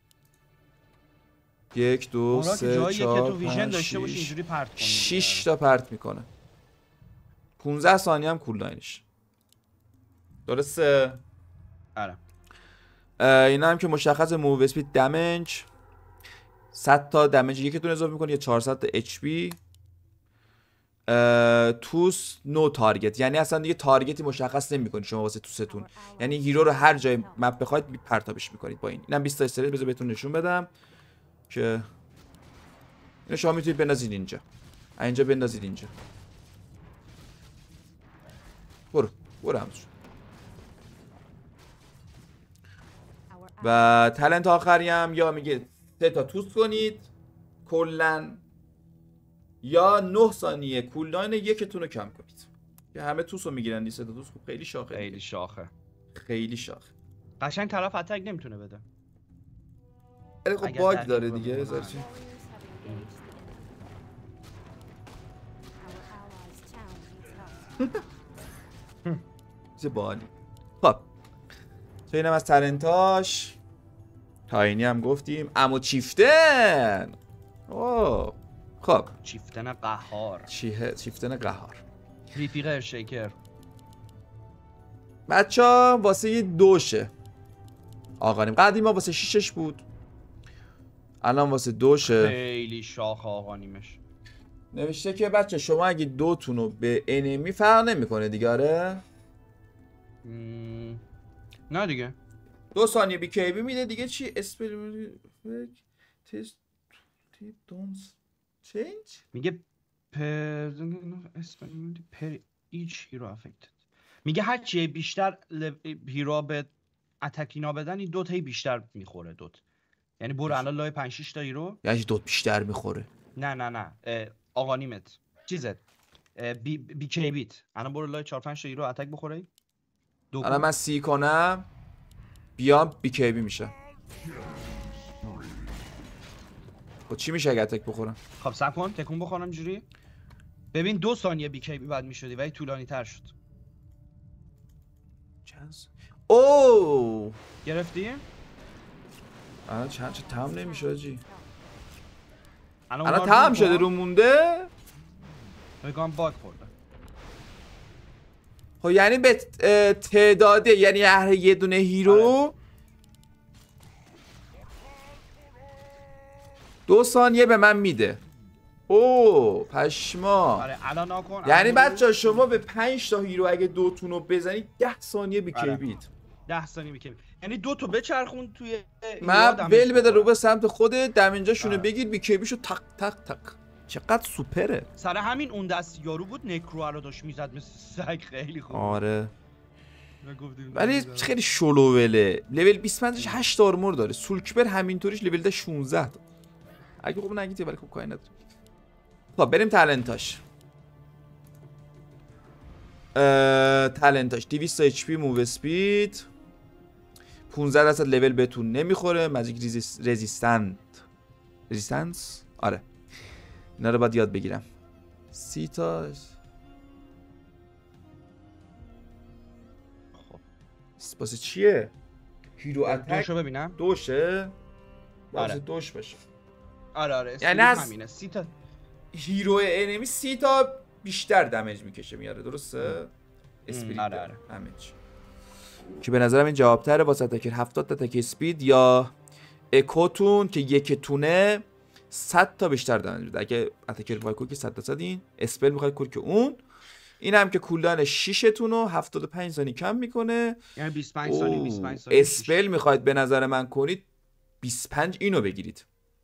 Speaker 1: 1 2 3 4 5 6 تا پرت میکنه. 15 ثانیه هم کولداینش. درسته؟
Speaker 2: آره.
Speaker 1: اینا هم که مشخص موو اسپید دمیج 100 تا دمیج یکتون اضافه میکنه یا 400 تا اچ پی. توس نو تارگت یعنی اصلا دیگه تارگتی مشخص نمیکنید شما واسه توستون. یعنی هیرو رو هر جای مپ بخواید پرتابش میکنید با این. اینم 20 تا استریت بذار بهتون نشون بدم که اینو شما میتونید بندازید اینجا بندازید اینجا. برو همش. و تالنت آخری هم یا میگه 3 تا توست کنید کلن یا 9 ثانیه کولداین یکتون رو کم کنید که همه توست رو میگیرن. دیگه 3 تا توست خیلی شاخه.
Speaker 2: قشنگ طرف اتک نمیتونه بده.
Speaker 1: ولی خب باگ داره دیگه زرچی. چه بالی. خب تو اینم از تالنتاش. تاینی هم گفتیم. عمو چیفتن. اوه خب
Speaker 2: چیفتن قهار.
Speaker 1: چیفتن قهار.
Speaker 2: رفیق شیکر.
Speaker 1: بچه‌ها واسه یه دوشه. آقانیم قدیما واسه 6 بود. الان واسه دوشه.
Speaker 2: خیلی شاخ آقانیمش.
Speaker 1: نوشته که بچه شما اگه 2 تونو به انمی فرق نمیکنه دیگه. آره
Speaker 2: نه دیگه
Speaker 1: 2 ثانیه بی کی بی میده دیگه. چی اسپل تست دونز چینج
Speaker 2: میگه پر ایچ هیرو افکتد. میگه هر چی بیشتر هیرو به اتکینا بدن این 2 تایی بیشتر میخوره. 2 یعنی برو الان لای 5 6 تا هیرو
Speaker 1: یعنی 2 بیشتر میخوره.
Speaker 2: نه آقانیمت چیزت بی کی بیت الان برو لای 4 5 تا هیرو اتک بخوره.
Speaker 1: الان من 30 کنم بیام بی کی بی میشه. خب چی میشه اگه اتک بخورم؟
Speaker 2: خب صبر کن تکون بخورم جوری. ببین 2 ثانیه بی کی بی بعد میشدی ولی طولانی تر شد.
Speaker 1: اوه
Speaker 2: گرفتی؟
Speaker 1: الان چند تام نمیشه جی.
Speaker 2: الان
Speaker 1: تام شده رو مونده.
Speaker 2: بگم باگ خورده.
Speaker 1: خب یعنی به تعداده یعنی هر یه دونه هیرو 2 ثانیه به من میده. اوه پشما.
Speaker 2: آره الان ناکن.
Speaker 1: یعنی بچه شما به 5 تا هیرو اگه 2 تونو بزنید 10 ثانیه بیکیبید.
Speaker 2: 10 ثانیه بیکیبید. یعنی 2 تا بچرخون توی
Speaker 1: من ول بده رو به سمت خودت، دمنجاشونو بگیر بیکیبیشو تق تق تق. چقدر سوپره.
Speaker 2: سر همین اون دست یارو بود نکرو رو داشت میزد مثل سگ. خیلی خوب.
Speaker 1: آره ولی خیلی شلووله. لول 25 8 آرمور داره. سولکبر همینطوریش لول ده 16 تا. اگه خوب نگیتی ولی خوب کاری نداره. خب بریم تالنتاش. تالنتاش 200 اچ پی، موو اسپید، 15% لول بهتون نمیخوره، ماجیک رزیستنس. آره اینا رو باید یاد بگیرم. 30 تا. خب واسه چیه؟ هیرو اتک
Speaker 2: دوشو ببینم.
Speaker 1: دوشه؟ واسه
Speaker 2: آره.
Speaker 1: دوش باشه.
Speaker 2: آره
Speaker 1: یعنی از
Speaker 2: همینه. 30 تا
Speaker 1: هیرو انمی 30 تا بیشتر دمیج میکشه میاره، درسته؟ اسپریت
Speaker 2: آره
Speaker 1: داره همه چی. که به نظرم این جوابتره واسه اتکر 70 تا اتک اسپید یا اکوتون که یکتونه 100 تا بیشتر دمیج میده. اگه اتکر وایکو که 100% این اسپل میخواد کور که اون این هم که کولدان 6 تون رو 75 ثانیه کم میکنه.
Speaker 2: یعنی 25 ثانیه 25 ثانیه
Speaker 1: اسپل میخواید به نظر من کنید 25 اینو بگیرید.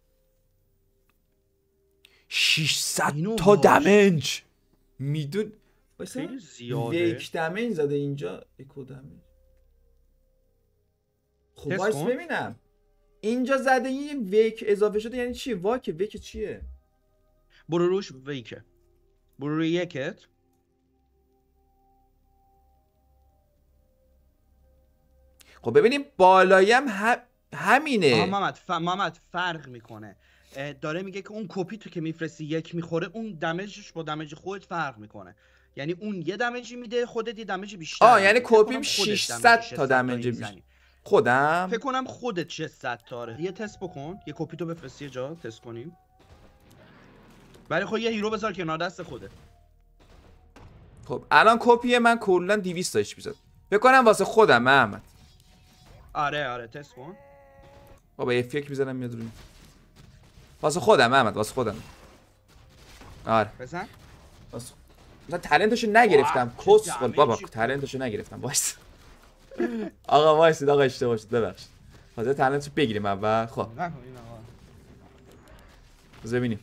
Speaker 1: 600 تا دمیج میدون
Speaker 2: خیلی زیاده.
Speaker 1: یک دمیج زده اینجا. اکو دمیج. خب وایس ببینم اینجا زده یه ویک اضافه شده یعنی چی؟ واک ویک چیه؟
Speaker 2: برو روش ویکه. برو روی یکت.
Speaker 1: خب ببینیم بالایم همینه.
Speaker 2: محمد فرق میکنه. داره میگه که اون کپی تو که میفرستی یک میخوره، اون دمیجش با دمیج خودت فرق میکنه. یعنی اون یه دمیجی میده، خودت یه دمیج بیشتر.
Speaker 1: یعنی کپیم 600 تا دمیج میزنی. خودم
Speaker 2: فکر کنم خودت 600 تا. یه تست بکن، یه کپی تو بفرستی جا تست کنیم. ولی خب یه هیرو بذار کنار دست خودت.
Speaker 1: خب الان کپی من کلا 200 تاش میزد. فکر کنم واسه خودم محمد.
Speaker 2: آره تست کن.
Speaker 1: بابا یه فکر میزنم میاد روی. واسه خودم محمد، واسه خودم. آره
Speaker 2: بزن.
Speaker 1: واسه من تالنتشو نگرفتم. کس بابا تالنتشو نگرفتم. وایس آقا وایس آقا اشتباه شد ببخشید. حاضر تالنتشو بگیریم اول. خب ببینیم.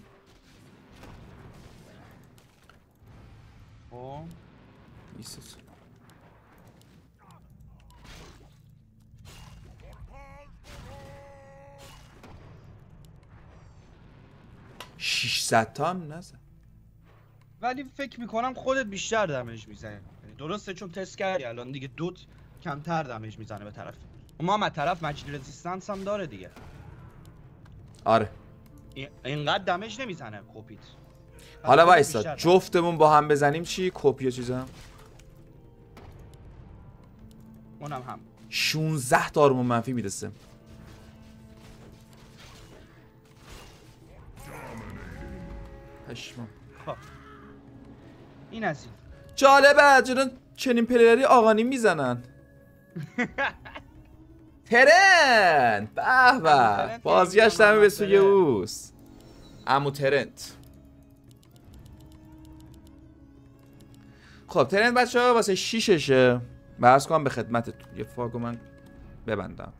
Speaker 1: ایسوس 600 تا هم نزن.
Speaker 2: ولی فکر میکنم خودت بیشتر دمیج میزنی. درسته چون تست کردی الان دیگه دوت کمتر دمیج میزنه به طرف. محمد طرف ماجیک رزیستنس هم داره دیگه.
Speaker 1: آره
Speaker 2: اینقدر دمیج نمیزنه کپیت.
Speaker 1: حالا وایسا جفتمون با هم بزنیم چی؟ کپی و چیزا
Speaker 2: اونم هم
Speaker 1: 16 تا آرمون منفی میرسه. پشمام.
Speaker 2: خب این از این
Speaker 1: جالبه چرا چنین پلیری آقانی میزنن. ترنت به به بازگشتم به سوی اوست. عمو ترنت. خب ترنت بچه ها واسه 6شه. برس کنم به خدمتتون. یه فاگو من ببندم.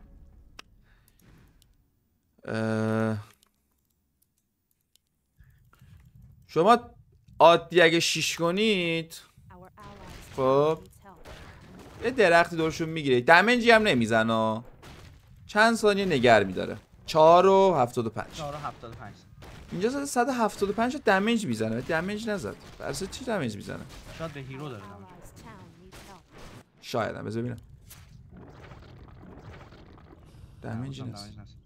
Speaker 1: شما عادی اگه 6 کنید خب یه درختی دورشون میگیره. دمیجی هم نمیزنه. چند ثانیه نگر میداره. 4 و 75.
Speaker 2: 4 و 75.
Speaker 1: اینجا زده 175 دمیج میزنه. دمیج نزد. برسه چی دمیج میزنه؟
Speaker 2: شاید به هیرو داره دمیج.
Speaker 1: شاید هم بذار ببینم. دمیج نیست.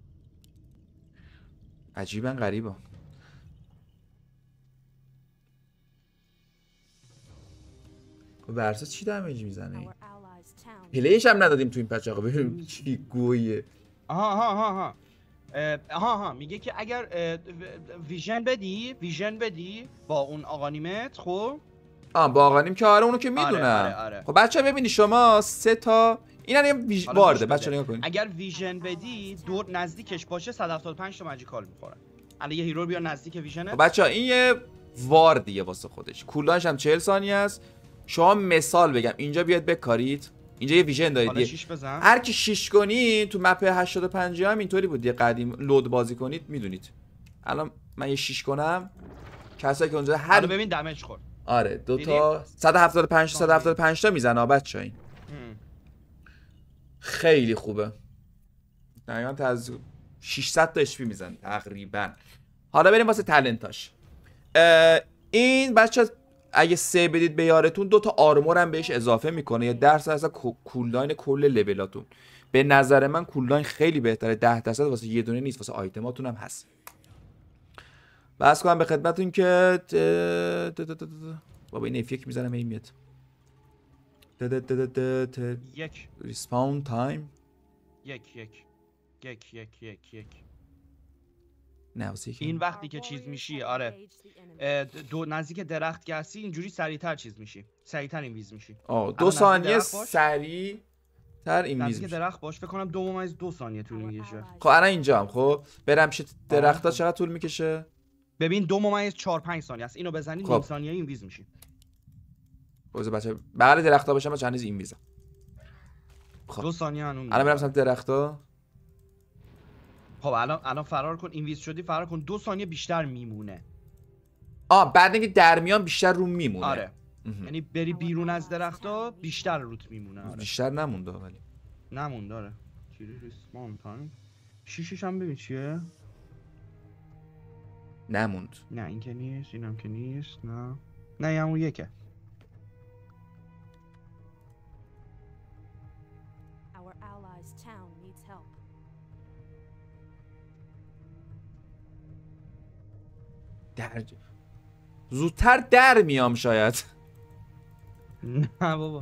Speaker 1: عجیبا غریبا. برسه چی دمیج میزنه؟ پلیش هم ندادیم تو این پچ آقا. ببینیم چی گویه.
Speaker 2: آها میگه که اگر ویژن بدی با اون آقانیمت. خب
Speaker 1: با آقانیم که آره اونو که میدونم.
Speaker 2: آره.
Speaker 1: خب بچه ببینی شما 3 تا اینا یه وارده. بچه نگاه کنید
Speaker 2: اگر ویژن بدی دور نزدیکش باشه 175 تا ماجیکال میخوره. الان یه هیرو بیا نزدیک ویژنه.
Speaker 1: خب بچه‌ها این یه واردیه واسه خودش. کولدانش هم 40 ثانیه است. شما مثال بگم اینجا بیاد بکارید. اینجا یه ویژن دارید.
Speaker 2: حالا 6 بزن.
Speaker 1: هر کی 6 کنی تو مپ 85 هم اینطوری بود. یه قدیم لود بازی کنید میدونید. الان من یه 6 کنم. کسایی که اونجا هر
Speaker 2: ببین دمیج خورد.
Speaker 1: آره دو تا 175 تا میزنه بچه‌ها این. خیلی خوبه. دقیقاً از 600 تا اچ پی میزنه تقریبا. حالا بریم واسه تالنتاش. این بچه اگه 3 بدید به یارتون 2 تا آرمور هم بهش اضافه میکنه یا درصد از کولداین کل لولاتون. به نظر من کولداین خیلی بهتره. 10% واسه یه دونه نیست، واسه آیتماتون هم هست. بس کنم به خدمتتون که بابا این اف1 میزنم این میاد.
Speaker 2: یک
Speaker 1: ریسپاون تایم
Speaker 2: یک
Speaker 1: نه واسه
Speaker 2: این وقتی که چیز میشی آره دو نزدیک درخت که هستی اینجوری سریعتر چیز میشی، سریعتر اینویز میشی.
Speaker 1: 2 ثانیه سریع تر اینویز
Speaker 2: نزدیک
Speaker 1: میشی.
Speaker 2: درخت باش، فکر کنم 2 ثانیه طول میکشه.
Speaker 1: خب الان اینجا هم خب برم پیش درختا چقدر طول میکشه؟
Speaker 2: ببین 2.4-5 ثانیه است. اینو بزنید نیم ثانیه اینویز میشی.
Speaker 1: بذار بچه بغل درختا باشم من چند روز اینویزم.
Speaker 2: خب 2 ثانیه الان
Speaker 1: برم سمت درختا.
Speaker 2: خب الان فرار کن، اینویز شدی فرار کن، 2 ثانیه بیشتر میمونه.
Speaker 1: بعد اینکه در میان بیشتر رو میمونه.
Speaker 2: آره یعنی بری بیرون از درختا بیشتر روت میمونه. آره.
Speaker 1: بیشتر نمونده ولی
Speaker 2: نمونده. آره چیزی ریسپاون تایم 6 هم ببین چیه.
Speaker 1: نموند.
Speaker 2: نه این که نیست، اینم که نیست. نه یه همون یکه.
Speaker 1: زودتر در میام شاید.
Speaker 2: نه بابا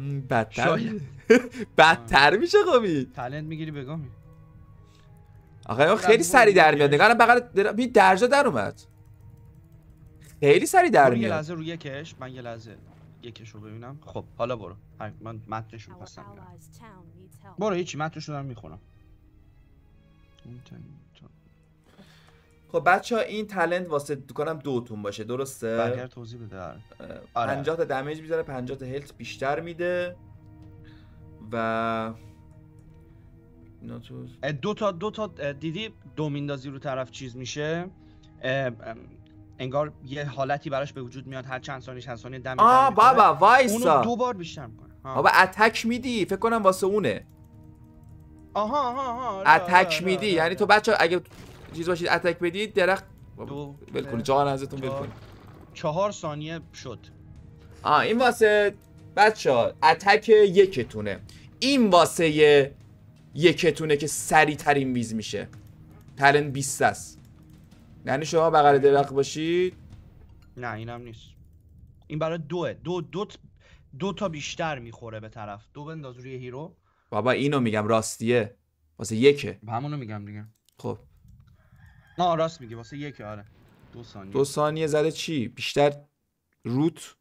Speaker 1: بدتر میشه خوبی.
Speaker 2: تالنت میگیری بگاه می.
Speaker 1: آخه خیلی سری در میاد. نگاه بغل درجا در اومد. خیلی سری در میاد.
Speaker 2: یه لحظه روی یکش، من یه لحظه یکشو ببینم. خب حالا برو. من متنشو می‌خواستم. برو هیچی متنشو دارم میخونم.
Speaker 1: خب بچه ها این تالنت واسه کنم 2 تون باشه درسته؟
Speaker 2: برگر توضیح بده. آره
Speaker 1: 50 تا دمیج میذاره، 50 تا هلت بیشتر میده و اینا تو
Speaker 2: دو تا دیدی دو میندازی رو طرف چیز میشه، انگار یه حالتی براش به وجود میاد هر چند ثانیه دمیج.
Speaker 1: بابا وایسا
Speaker 2: اونو 2 بار بیشتر میکنه.
Speaker 1: بابا اتک میدی فکر کنم واسه اونه.
Speaker 2: آها
Speaker 1: اتک میدی یعنی تو بچه اگه چیز باشید اتک بدید درخت ول کنید جا نزدتون ول کنید.
Speaker 2: 4 ثانیه شد.
Speaker 1: این واسه بچه‌ها اتک یکتونه. این واسه یکتونه که سریع ترین ویز میشه. تالنت 20 است. یعنی شما بغل درخت باشید.
Speaker 2: نه اینم نیست. این برای دو تا بیشتر میخوره به طرف. 2 بنداز روی هیرو.
Speaker 1: بابا اینو میگم راستیه. واسه یکه.
Speaker 2: همونو میگم دیگه.
Speaker 1: خب.
Speaker 2: راست میگی واسه یکه. آره 2 ثانیه.
Speaker 1: 2 ثانیه زده چی؟ بیشتر روت.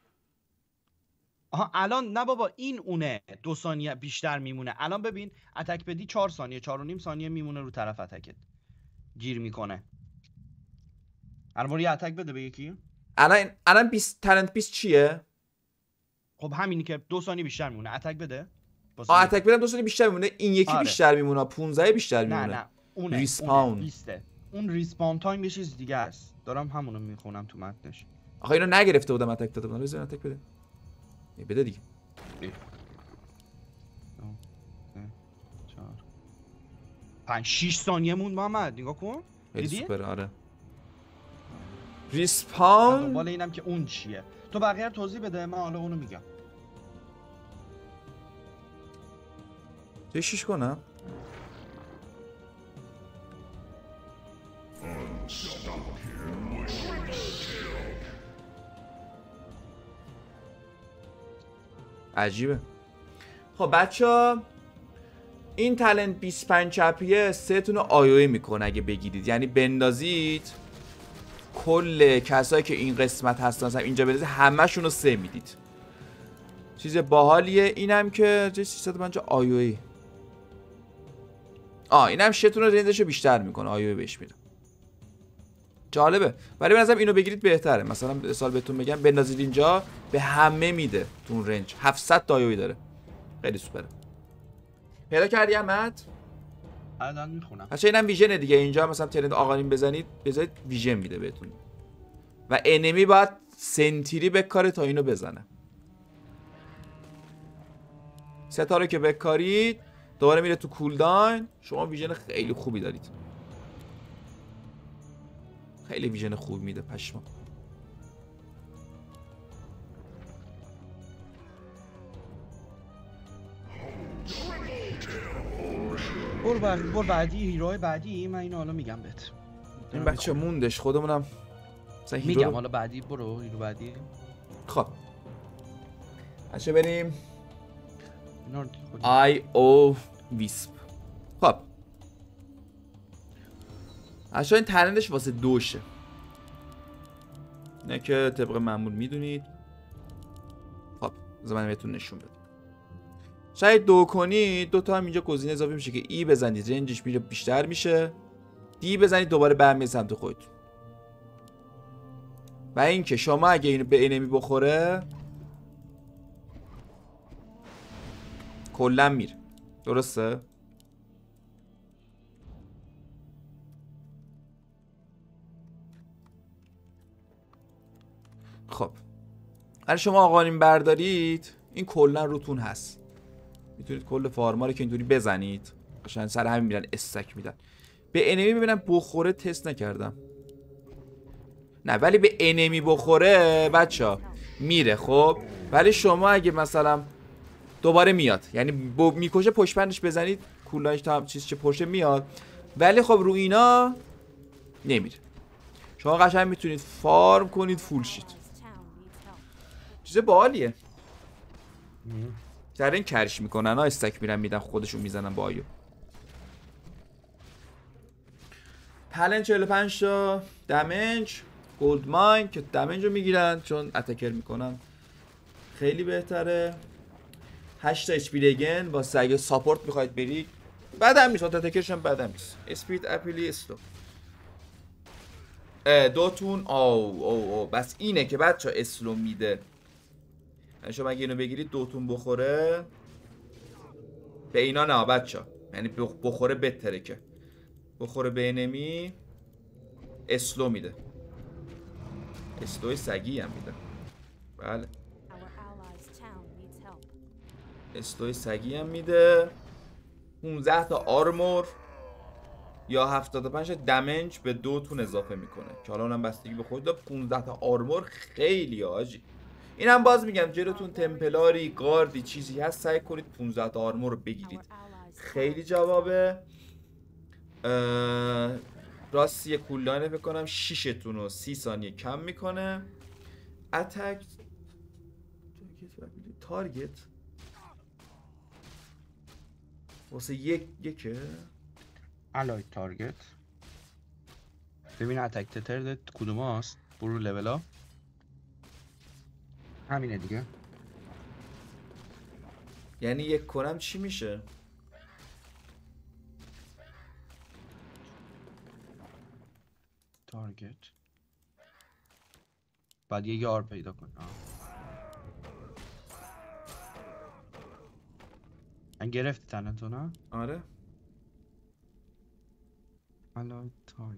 Speaker 2: الان نه بابا این اونه 2 ثانیه بیشتر میمونه. الان ببین اتک بدی 4 ثانیه 4.5 ثانیه میمونه رو طرف اتکت. گیر میکنه. الان یه اتک بده به یکی.
Speaker 1: الان 20 تالنت 20 چیه؟
Speaker 2: خب همینی که 2 ثانیه بیشتر میمونه. اتک بده.
Speaker 1: اتک بدم 2 ثانیه بیشتر میمونه. این یکی بیشتر میمونه. 15 بیشتر میمونه.
Speaker 2: نه اونه.
Speaker 1: ریسپاون.
Speaker 2: اون ریسپاون تایم یه چیز دیگه است. دارم همونو میخونم تو متنش.
Speaker 1: آخه اینو نگرفته بودم اتک داده بودم. بذار اتک بده. بده دیگه.
Speaker 2: 5-6 ثانیه موند محمد. نگاه کن.
Speaker 1: خیلی سوپر. آره. ریسپاون.
Speaker 2: دنبال اینم که اون چیه. تو بقیه توضیح بده من حالا اونو میگم.
Speaker 1: چه شیش کنم؟ عجیبه. خب بچه این تالنت 25 چپیه 3 تون آیوی میکنه اگه بگیرید. یعنی بندازید کل کسایی که این قسمت هستن اینجا بندازید همه شون رو 3 میدید. چیز باحالیه. اینم که 350 آیوی. اینم شتون رنجش رو بیشتر میکنه. آیوی بهش میدم. جالبه. ولی به نظرم اینو بگیرید بهتره. مثلا مثال بهتون بگم بندازید اینجا به همه میده تو اون رنج. 700 دایوی داره. خیلی سوپره. پیدا کردی احمد؟
Speaker 2: الان میخونم.
Speaker 1: بچه‌ها اینم ویژن دیگه. اینجا مثلا ترند آقانیم بزنید ویژن میده بهتون. و انمی باید سنتری بکاره تا اینو بزنه. ستاره که بکارید دوباره میره تو کولداین. شما ویژن خیلی خوبی دارید. خیلی ویژن خوبی میده پشما.
Speaker 2: برو بعدی هیروهای بعدی. من اینو حالا میگم بهت.
Speaker 1: این بچه موندش خودمونم
Speaker 2: میگم حالا بعدی. برو هیرو بعدی.
Speaker 1: خب بچه بریم
Speaker 2: اینا
Speaker 1: آی او ویسپ. خب بچه این ترندش واسه دوشه. نه که طبق معمول میدونید. خب بذار من بهتون نشون بدم. شاید دو کنید دوتا هم اینجا گزینه اضافه میشه که ای بزنید رنجش میره بیشتر میشه. دی بزنید دوباره برمیاد سمت خودتون. و اینکه شما اگه اینو به انمی بخوره کلا میره. درسته؟ خب اگه شما آقانیم بردارید این کلا روتون هست. میتونید کل فارما رو که اینطوری بزنید. قشنگ سر همین میرن استک میدن. به انمی ببینم بخوره تست نکردم. نه ولی به انمی بخوره بچه میره. خب ولی شما اگه مثلا دوباره میاد یعنی میکشه پشت بندش بزنید کولایش تا هم چیز چه پشت میاد. ولی خب رو اینا نمیره. شما قشنگ میتونید فارم کنید فول شید. چیز باحالیه. در این کرش میکنن ها استک میرن میدن خودشون میزنن با آیو. پلن 45 تا دمیج گولد ماین که دمیج رو میگیرن چون اتکر میکنن خیلی بهتره. 8 تا اچ پی لگن واسه اگه ساپورت میخواید برید بعدم نیست. اتکرش هم بعدم نیست. اسپید اپیلی استو دوتون او بس اینه که بچه اسلو میده. شما اگه اینو بگیرید دوتون بخوره به اینا نه بچه یعنی بخوره بهتره که بخوره به انمی اسلو میده. اسلوی سگی هم میده. بله اسلوی سگی هم میده. 15 تا آرمور یا 75 دمیج به دوتون اضافه میکنه که حالا اونم بستگی به خود داره. 15 تا آرمور خیلی آجی. اینم باز میگم جلوتون تمپلاری گاردی چیزی هست سعی کنید 15 تا آرمور رو بگیرید. خیلی جوابه. راستی کولداین فکر کنم 6 تون رو 30 ثانیه کم میکنه. اتک تارگت واسه یکه
Speaker 2: الای تارگت. ببین اتک تتر کدوم هست. برو لول ها همینه دیگه.
Speaker 1: یعنی یک کنم چی میشه؟
Speaker 2: تارگت بعد یه یار پیدا کن. من گرفتی تنتو نه؟
Speaker 1: آره
Speaker 2: الان تارگت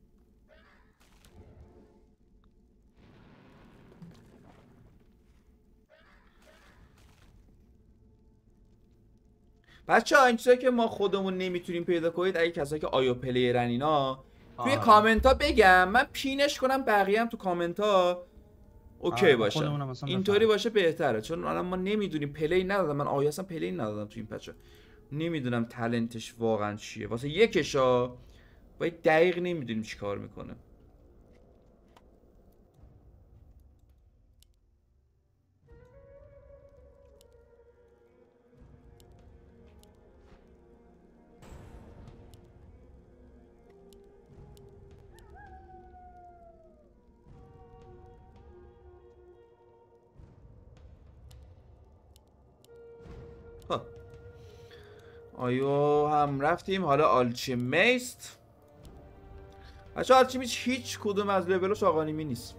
Speaker 1: بچه ها این چیزایی که ما خودمون نمیتونیم پیدا کنید اگه کسایی که آیو پلیرن اینا توی کامنت ها بگم من پینش کنم بقیه هم تو کامنت ها اوکی باشه. اینطوری باشه بهتره چون الان ما نمیدونیم پلی ندادم. من آیو اصلا پلی ندادم تو این پچه. نمیدونم تالنتش واقعا چیه. واسه یکشا باید دقیق نمیدونیم چی کار میکنه. آیو هم رفتیم. حالا آلچمیست بچه‌ها آلچیمیست هیچ کدوم از لولاش آقا نیمی نیست.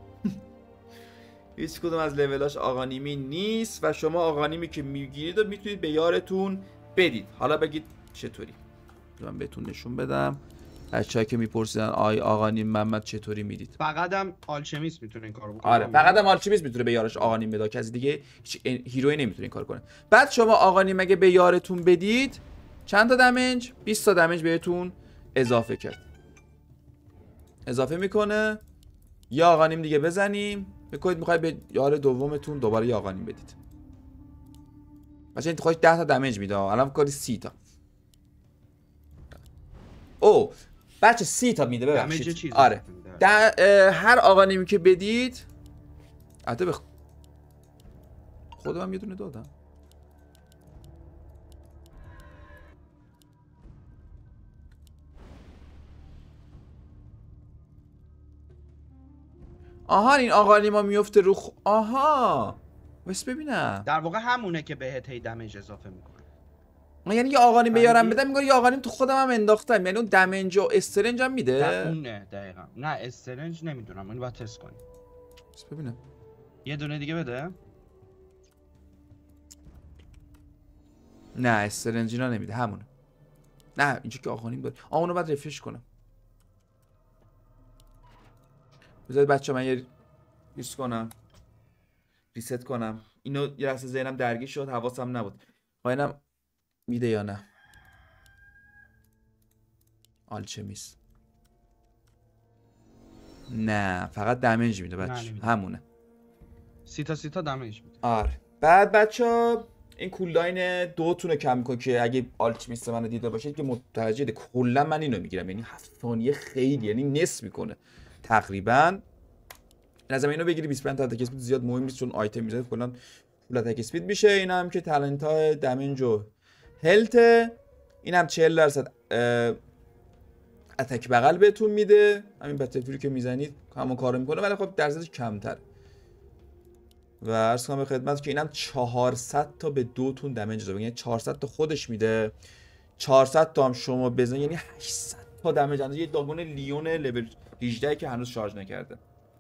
Speaker 1: هیچ کدوم از لولاش آقا نیمی نیست و شما آقا نیمی که میگیرید و میتونید به یارتون بدید. حالا بگید چطوری؟ من بهتون نشون بدم. بچه‌ها که میپرسیدن آقا نیم محمد چطوری میدید؟
Speaker 2: فقط هم آلچمیست میتونه این کارو بکنه.
Speaker 1: آره فقط هم آلچیمیست میتونه به یارش آقا نیم بده، کسی دیگه هیچ هیروی نمیتونه این کار کنه. بعد شما آقا نیم اگه به یارتون بدید چند تا دمیج؟ 20 تا دمیج بهتون اضافه کرد. اضافه میکنه. یا آقا نیم دیگه بزنیم. میخواید به یار دومتون دوباره یا آقا نیم بدید. مثلا این خودش 10 تا دمیج میده. الان کاری 30 تا. او بچه 30 تا میده ببخشید. آره. هر آقا نیمی که بدید البته خودم هم یه دونه دادم. آها این آقا نیما میفته رو آها بس ببینم
Speaker 2: در واقع همونه که بهت هی دمیج اضافه میکنه.
Speaker 1: یعنی یه آقا نیم بیارم بدم میگه یه آقا نیم تو خودم هم انداختم، یعنی اون دمیج و استرنج هم میده.
Speaker 2: اونه دقیقاً. نه استرنج نمیدونم، اون باید تست کنی.
Speaker 1: بس ببینم
Speaker 2: یه دونه دیگه بده.
Speaker 1: نه استرنج اینا نمیده، همونه. نه اینجا که آقا نیم داره. اونو بعد رفرش کنم. بذارید بچه من یه ریست کنم، ریست کنم. اینو یه لحظه ذهنم درگیر شد، حواسم نبود. اینم میده یا نه؟ آلچمیست نه فقط دمیج میده بچه، همونه.
Speaker 2: 30 تا دمیج میده.
Speaker 1: آره. بعد بچه این کوللاین 2 تونه کم میکنه که اگه آلچمیست منو دیده باشید که متوجه کلا من اینو میگیرم، یعنی 7 ثانیه خیلی، یعنی نصف میکنه تقریبا. لازم اینو بگیری 25 تا اتک اسپید زیاد مهم نیست چون آیتم میزنه کلا فول اتک اسپید میشه. اینم که تالنت های دمیج و هلت، اینم 40% اتک بغل بهتون میده. همین بتلفیلی که میزنید همون کارو میکنه ولی خب درصدش کمتر. و عرض کنم به خدمت که اینم 400 تا به 2 تون دمیج داره، یعنی 400 تا خودش میده، 400 تا هم شما بزنید یعنی 800 تا دمیج. اندازه یه داگون لیون لول 18 که هنوز شارژ نکرده.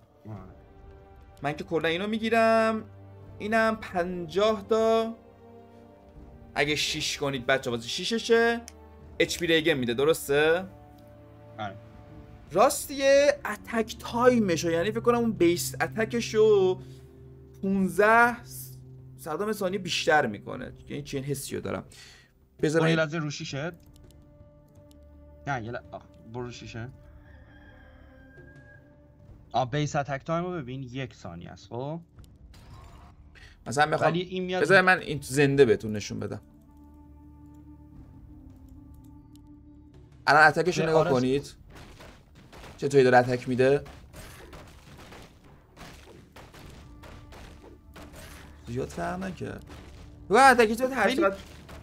Speaker 1: من که کلا اینو میگیرم. اینم 50 تا اگه 6 کنید بچه واسه 6شه اچ پی ریگن میده، درسته؟
Speaker 2: آره.
Speaker 1: راستیه اتک تایمشو، یعنی فکر کنم اون بیس اتکشو 15 صدام ثانیه بیشتر میکنه. یعنی چین حسیو دارم.
Speaker 2: بذار یه لحظه رو شیشه. نه یه برو شیشه. بیس اتک تایم رو ببین 1 ثانیه است. خب
Speaker 1: مثلا میخوام بذار من این زنده بهتون نشون بدم. الان اتکشو نگاه کنید چطوری داره اتک میده. زیاد فرق نکرد. و اتکی تو هر چقدر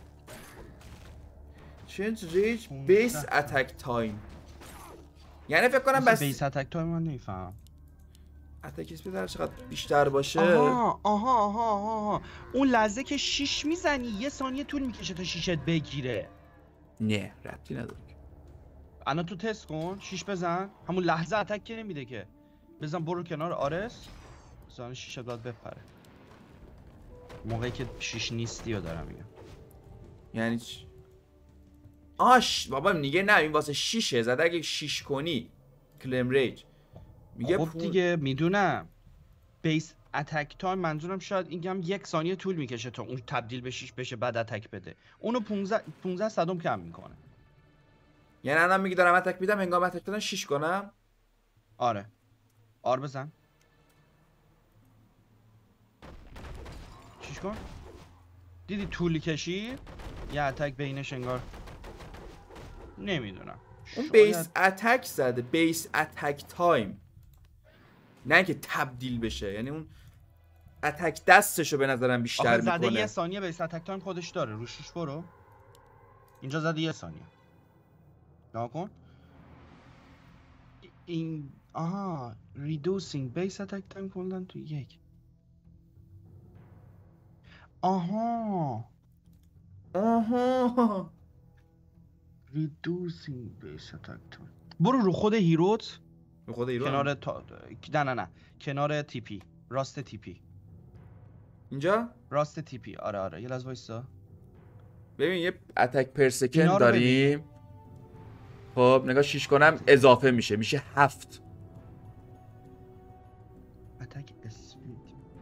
Speaker 1: change reach base attack time، یعنی فکر کنم بس
Speaker 2: بیس اتک تایم من نمیفهم.
Speaker 1: اتک اسپید هر چقدر بیشتر باشه.
Speaker 2: آها اون لحظه که 6 میزنی 1 ثانیه طول میکشه تا 6ت بگیره.
Speaker 1: نه ربطی نداره.
Speaker 2: الان تو تست کن 6 بزن، همون لحظه اتک که نمیده که. بزن برو کنار آرس، بزن 6 باید بپره. موقعی که 6 نیستی رو دارم میگم.
Speaker 1: یعنی چی؟ بابا میگه نه این واسه 6 زده، اگه 6 کنی کلیم ریج میگه
Speaker 2: خب دیگه میدونم. بیس اتک تایم منظورم شاید اینم 1 ثانیه طول میکشه تا اون تبدیل به 6 بشه بعد اتک بده. اونو 15 صدم کم میکنه.
Speaker 1: یعنی الان میگه دارم اتک میدم هنگام اتک دادن 6 کنم.
Speaker 2: آره بزن 6 کن. دیدی طولی کشید یه اتک بینش انگار نمیدونم.
Speaker 1: اون بیس اتک زده، بیس اتک تایم، نه که تبدیل بشه. یعنی اون اتک دستشو به نظرم بیشتر میکنه.
Speaker 2: زده 1 ثانیه بیس اتک تایم خودش داره. رو 6 برو. اینجا زده 1 ثانیه. نگاه کن. این reducing base attack time کردن تو 1. reducing base attack time. برو رو خود هیروت،
Speaker 1: به خود ایران
Speaker 2: کنار نه کنار تیپی، راست تیپی،
Speaker 1: اینجا
Speaker 2: راست تیپی. آره یه لحظه وایسا.
Speaker 1: ببین یه اتک پر سکند
Speaker 2: اینا رو
Speaker 1: داریم. خب نگاه 6 کنم اضافه میشه 7.
Speaker 2: اتک اسپید،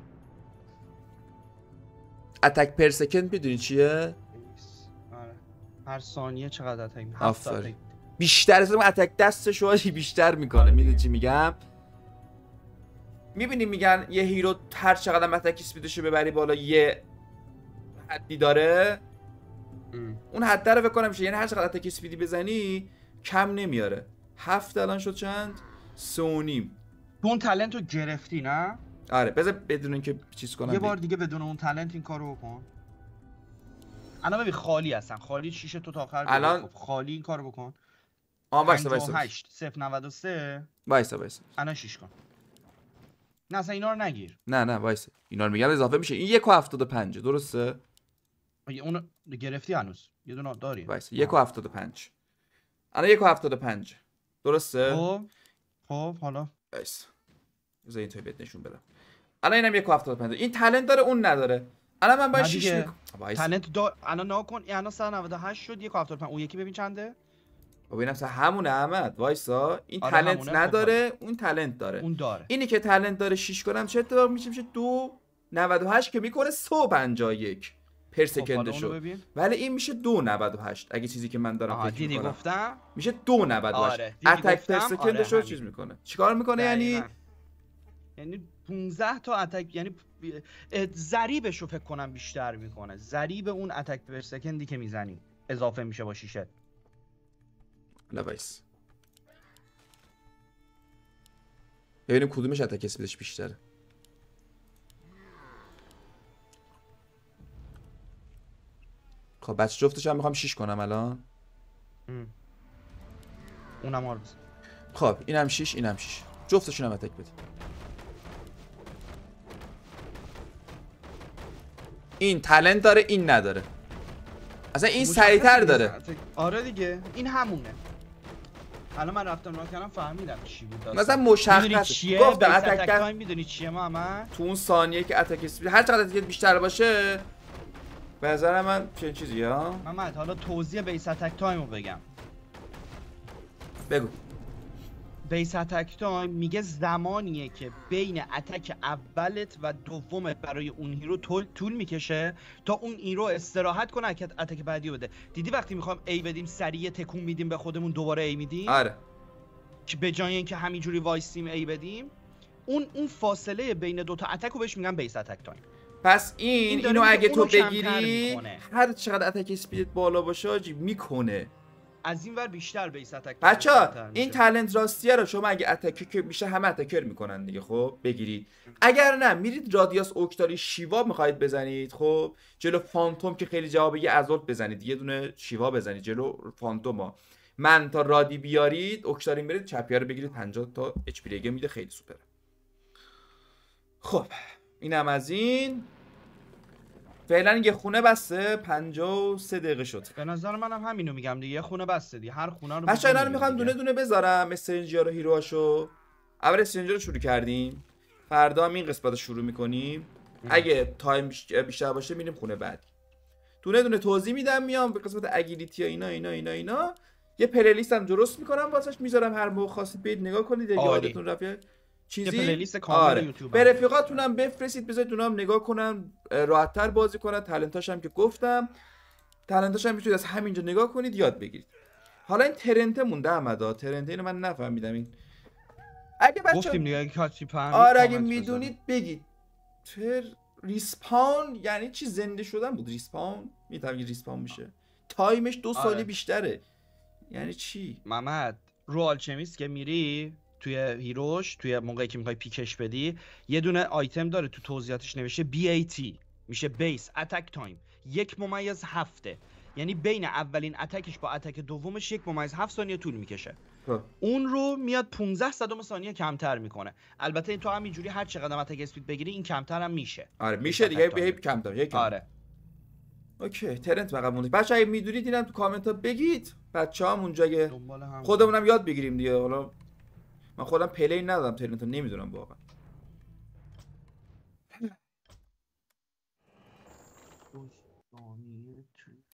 Speaker 1: اتک پر سکند میدونی چیه؟
Speaker 2: آره هر ثانیه چقدر اتک؟ 7
Speaker 1: آفرین.
Speaker 2: اتک.
Speaker 1: بیشتر از اون اتک دستش رو بیشتر میکنه. میدونی چی میگم؟ میبینی میگن یه هیرو هر چقدر اتک اسپیدشو ببری بالا یه حدی داره. اون حد رو بکنم میشه، یعنی هر چقدر اتک اسپیدی بزنی کم نمیاره. 7 الان شد چند؟ 3.5.
Speaker 2: تو اون تالنت رو گرفتی نه؟
Speaker 1: آره بذار بدون اینکه چیز کنم
Speaker 2: یه بار دیگه بدون اون تالنت این کارو بکن. الان ببین خالی هستن، خالی شیشه تو تا آخر
Speaker 1: الان
Speaker 2: خالی این کارو بکن.
Speaker 1: وایسا
Speaker 2: 58 093
Speaker 1: وایسا
Speaker 2: الان 6 کن. نه اصلا اینا رو نگیر.
Speaker 1: نه وایسا اینا رو میگم اضافه میشه. این 1.75 درسته؟
Speaker 2: اونو گرفتی هنوز؟ یه دونه داری؟
Speaker 1: وایسا 1.75 الان 1.75 درسته؟
Speaker 2: خب حالا
Speaker 1: وایسا بذار این توی بهت نشون بدم. الان اینم 1.75 این تالنت داره اون نداره. الان من باید 6
Speaker 2: تالنت دار. الان ناکن الان 198 شد 1.75 اون یکی ببین چنده؟
Speaker 1: ببینم مثلا همونه احمد وایسا این
Speaker 2: آره
Speaker 1: تالنت
Speaker 2: همونه.
Speaker 1: نداره اون تالنت داره.
Speaker 2: اون داره.
Speaker 1: اینی که تالنت داره 6 کنم چه اتفاق میشه؟ 2.98 که میکنه 151 پر سکند شو. ولی این میشه 2.98 اگه چیزی که من دارم فکر میکنم.
Speaker 2: گفتم
Speaker 1: میشه 2.98 اتک پر سکند شو چیز میکنه. چیکار میکنه یعنی
Speaker 2: 15 تا اتک، یعنی ضریبش رو فکر کنم بیشتر میکنه. ضریب اون اتک پر سکندی که میزنی اضافه میشه با شیشه.
Speaker 1: لوایس ببینیم کدومش اتک اسپیدش بیشتره. خب بچه جفتش هم میخوام 6 کنم الان.
Speaker 2: اونم آرز.
Speaker 1: خب اینم 6 اینم 6 جفتشون هم اتک بده. این تالنت داره این نداره. اصلا این سریعتر داره.
Speaker 2: آره دیگه این همونه. الان من رفتم نگاه کردم فهمیدم چی بود.
Speaker 1: مثلا مشخصه. گفتم اتک
Speaker 2: تایم میدونی چیه محمد؟
Speaker 1: تو اون ثانیه که اتک اسپید هر چقدر اتک بیشتر باشه به نظر من چه چیزی ها.
Speaker 2: محمد حالا توضیح بیس اتک تایم رو بگم.
Speaker 1: بگو.
Speaker 2: بیس اتک تایم میگه زمانیه که بین اتک اولت و دومت برای اون هیرو طول میکشه تا اون هیرو استراحت کنه اتک بعدی بده. دیدی وقتی میخوام ای بدیم سریع تکون میدیم به خودمون دوباره ای میدیم؟
Speaker 1: آره.
Speaker 2: که به جای اینکه همینجوری وایسیم ای بدیم، اون فاصله بین دوتا اتک رو بهش میگن بیس اتک تایم.
Speaker 1: پس اینو اگه تو بگیری هر چقدر اتک اسپیدت بالا باشه آجی میکنه.
Speaker 2: از این ور بیشتر بیس اتک.
Speaker 1: بچا این تالنت راستیه رو شما اگه اتک که میشه همه اتکر میکنن دیگه. خب بگیرید. اگر نه میرید رادیاس اوکتاری شیوا میخواید بزنید، خب جلو فانتوم که خیلی جوابه یه ازولت بزنید، یه دونه شیوا بزنید جلو فانتوما. من تا رادی بیارید اوکتاری میرید چپیا رو بگیرید 50 تا اچ پی دیگه میده خیلی سوپره. خب اینم از این. فعلا یه خونه بسته 53 دقیقه شد.
Speaker 2: به نظر منم همینو میگم دیگه. یه خونه بسته دیگه. هر خونه رو
Speaker 1: بچه‌ها اینا رو میخوام دونه دونه بذارم استرنجیا رو هیروهاشو. اول استرنجیا رو شروع کردیم. فردا هم این قسمت رو شروع میکنیم. اگه تایم بیشتر باشه میریم خونه بعدی. دونه دونه توضیح میدم میام به قسمت اگیلیتی اینا. یه پلیلیست هم درست میکنم واسش میذارم هر موقع خواستید برید نگاه کنید اگه یادتون رفت چیزی.
Speaker 2: پلیلیست کامل یوتیوب.
Speaker 1: به رفیقاتونم بفرستید بذارید اونام نگاه کنن راحت‌تر بازی کنن. تالنتاش هم که گفتم تالنتاش هم میتونید از همینجا نگاه کنید یاد بگیرید. حالا این ترنته مونده احمدا. ترنته اینو من نفهمیدم. این اگه بچا
Speaker 2: گفتیم دیگه کاتچی پن.
Speaker 1: آره اگه میدونید بگید. ریسپان یعنی چی؟ زنده شدن بود. ریسپان میتونم یه ریسپان میشه. تایمش 2 سال بیشتره. یعنی چی؟
Speaker 2: محمد رو آلچمیست که میری توی هیروش، توی موقعی که میخوای پیکش بدی، یه دونه آیتم داره تو توضیحاتش نوشته BAT میشه بیس اتک تایم 1.7. یعنی بین اولین اتکش با اتک دومش 1.7 ثانیه طول میکشه. اون رو میاد 15 صدم ثانیه کمتر میکنه. البته این تو همینجوری هر چقدر اتک اسپید بگیری این کمتر هم میشه.
Speaker 1: آره میشه دیگه. به کمتر.
Speaker 2: آره
Speaker 1: اوکی ترنت فقط مونده. بچه اگه میدونید دیدم تو کامنت ها بگید، بچه هم اونجا که
Speaker 2: دنبال هم
Speaker 1: خودمونم یاد بگیریم دیگه. حالا من خودم پلی ندادم ترنت رو، نمیدونم واقعا.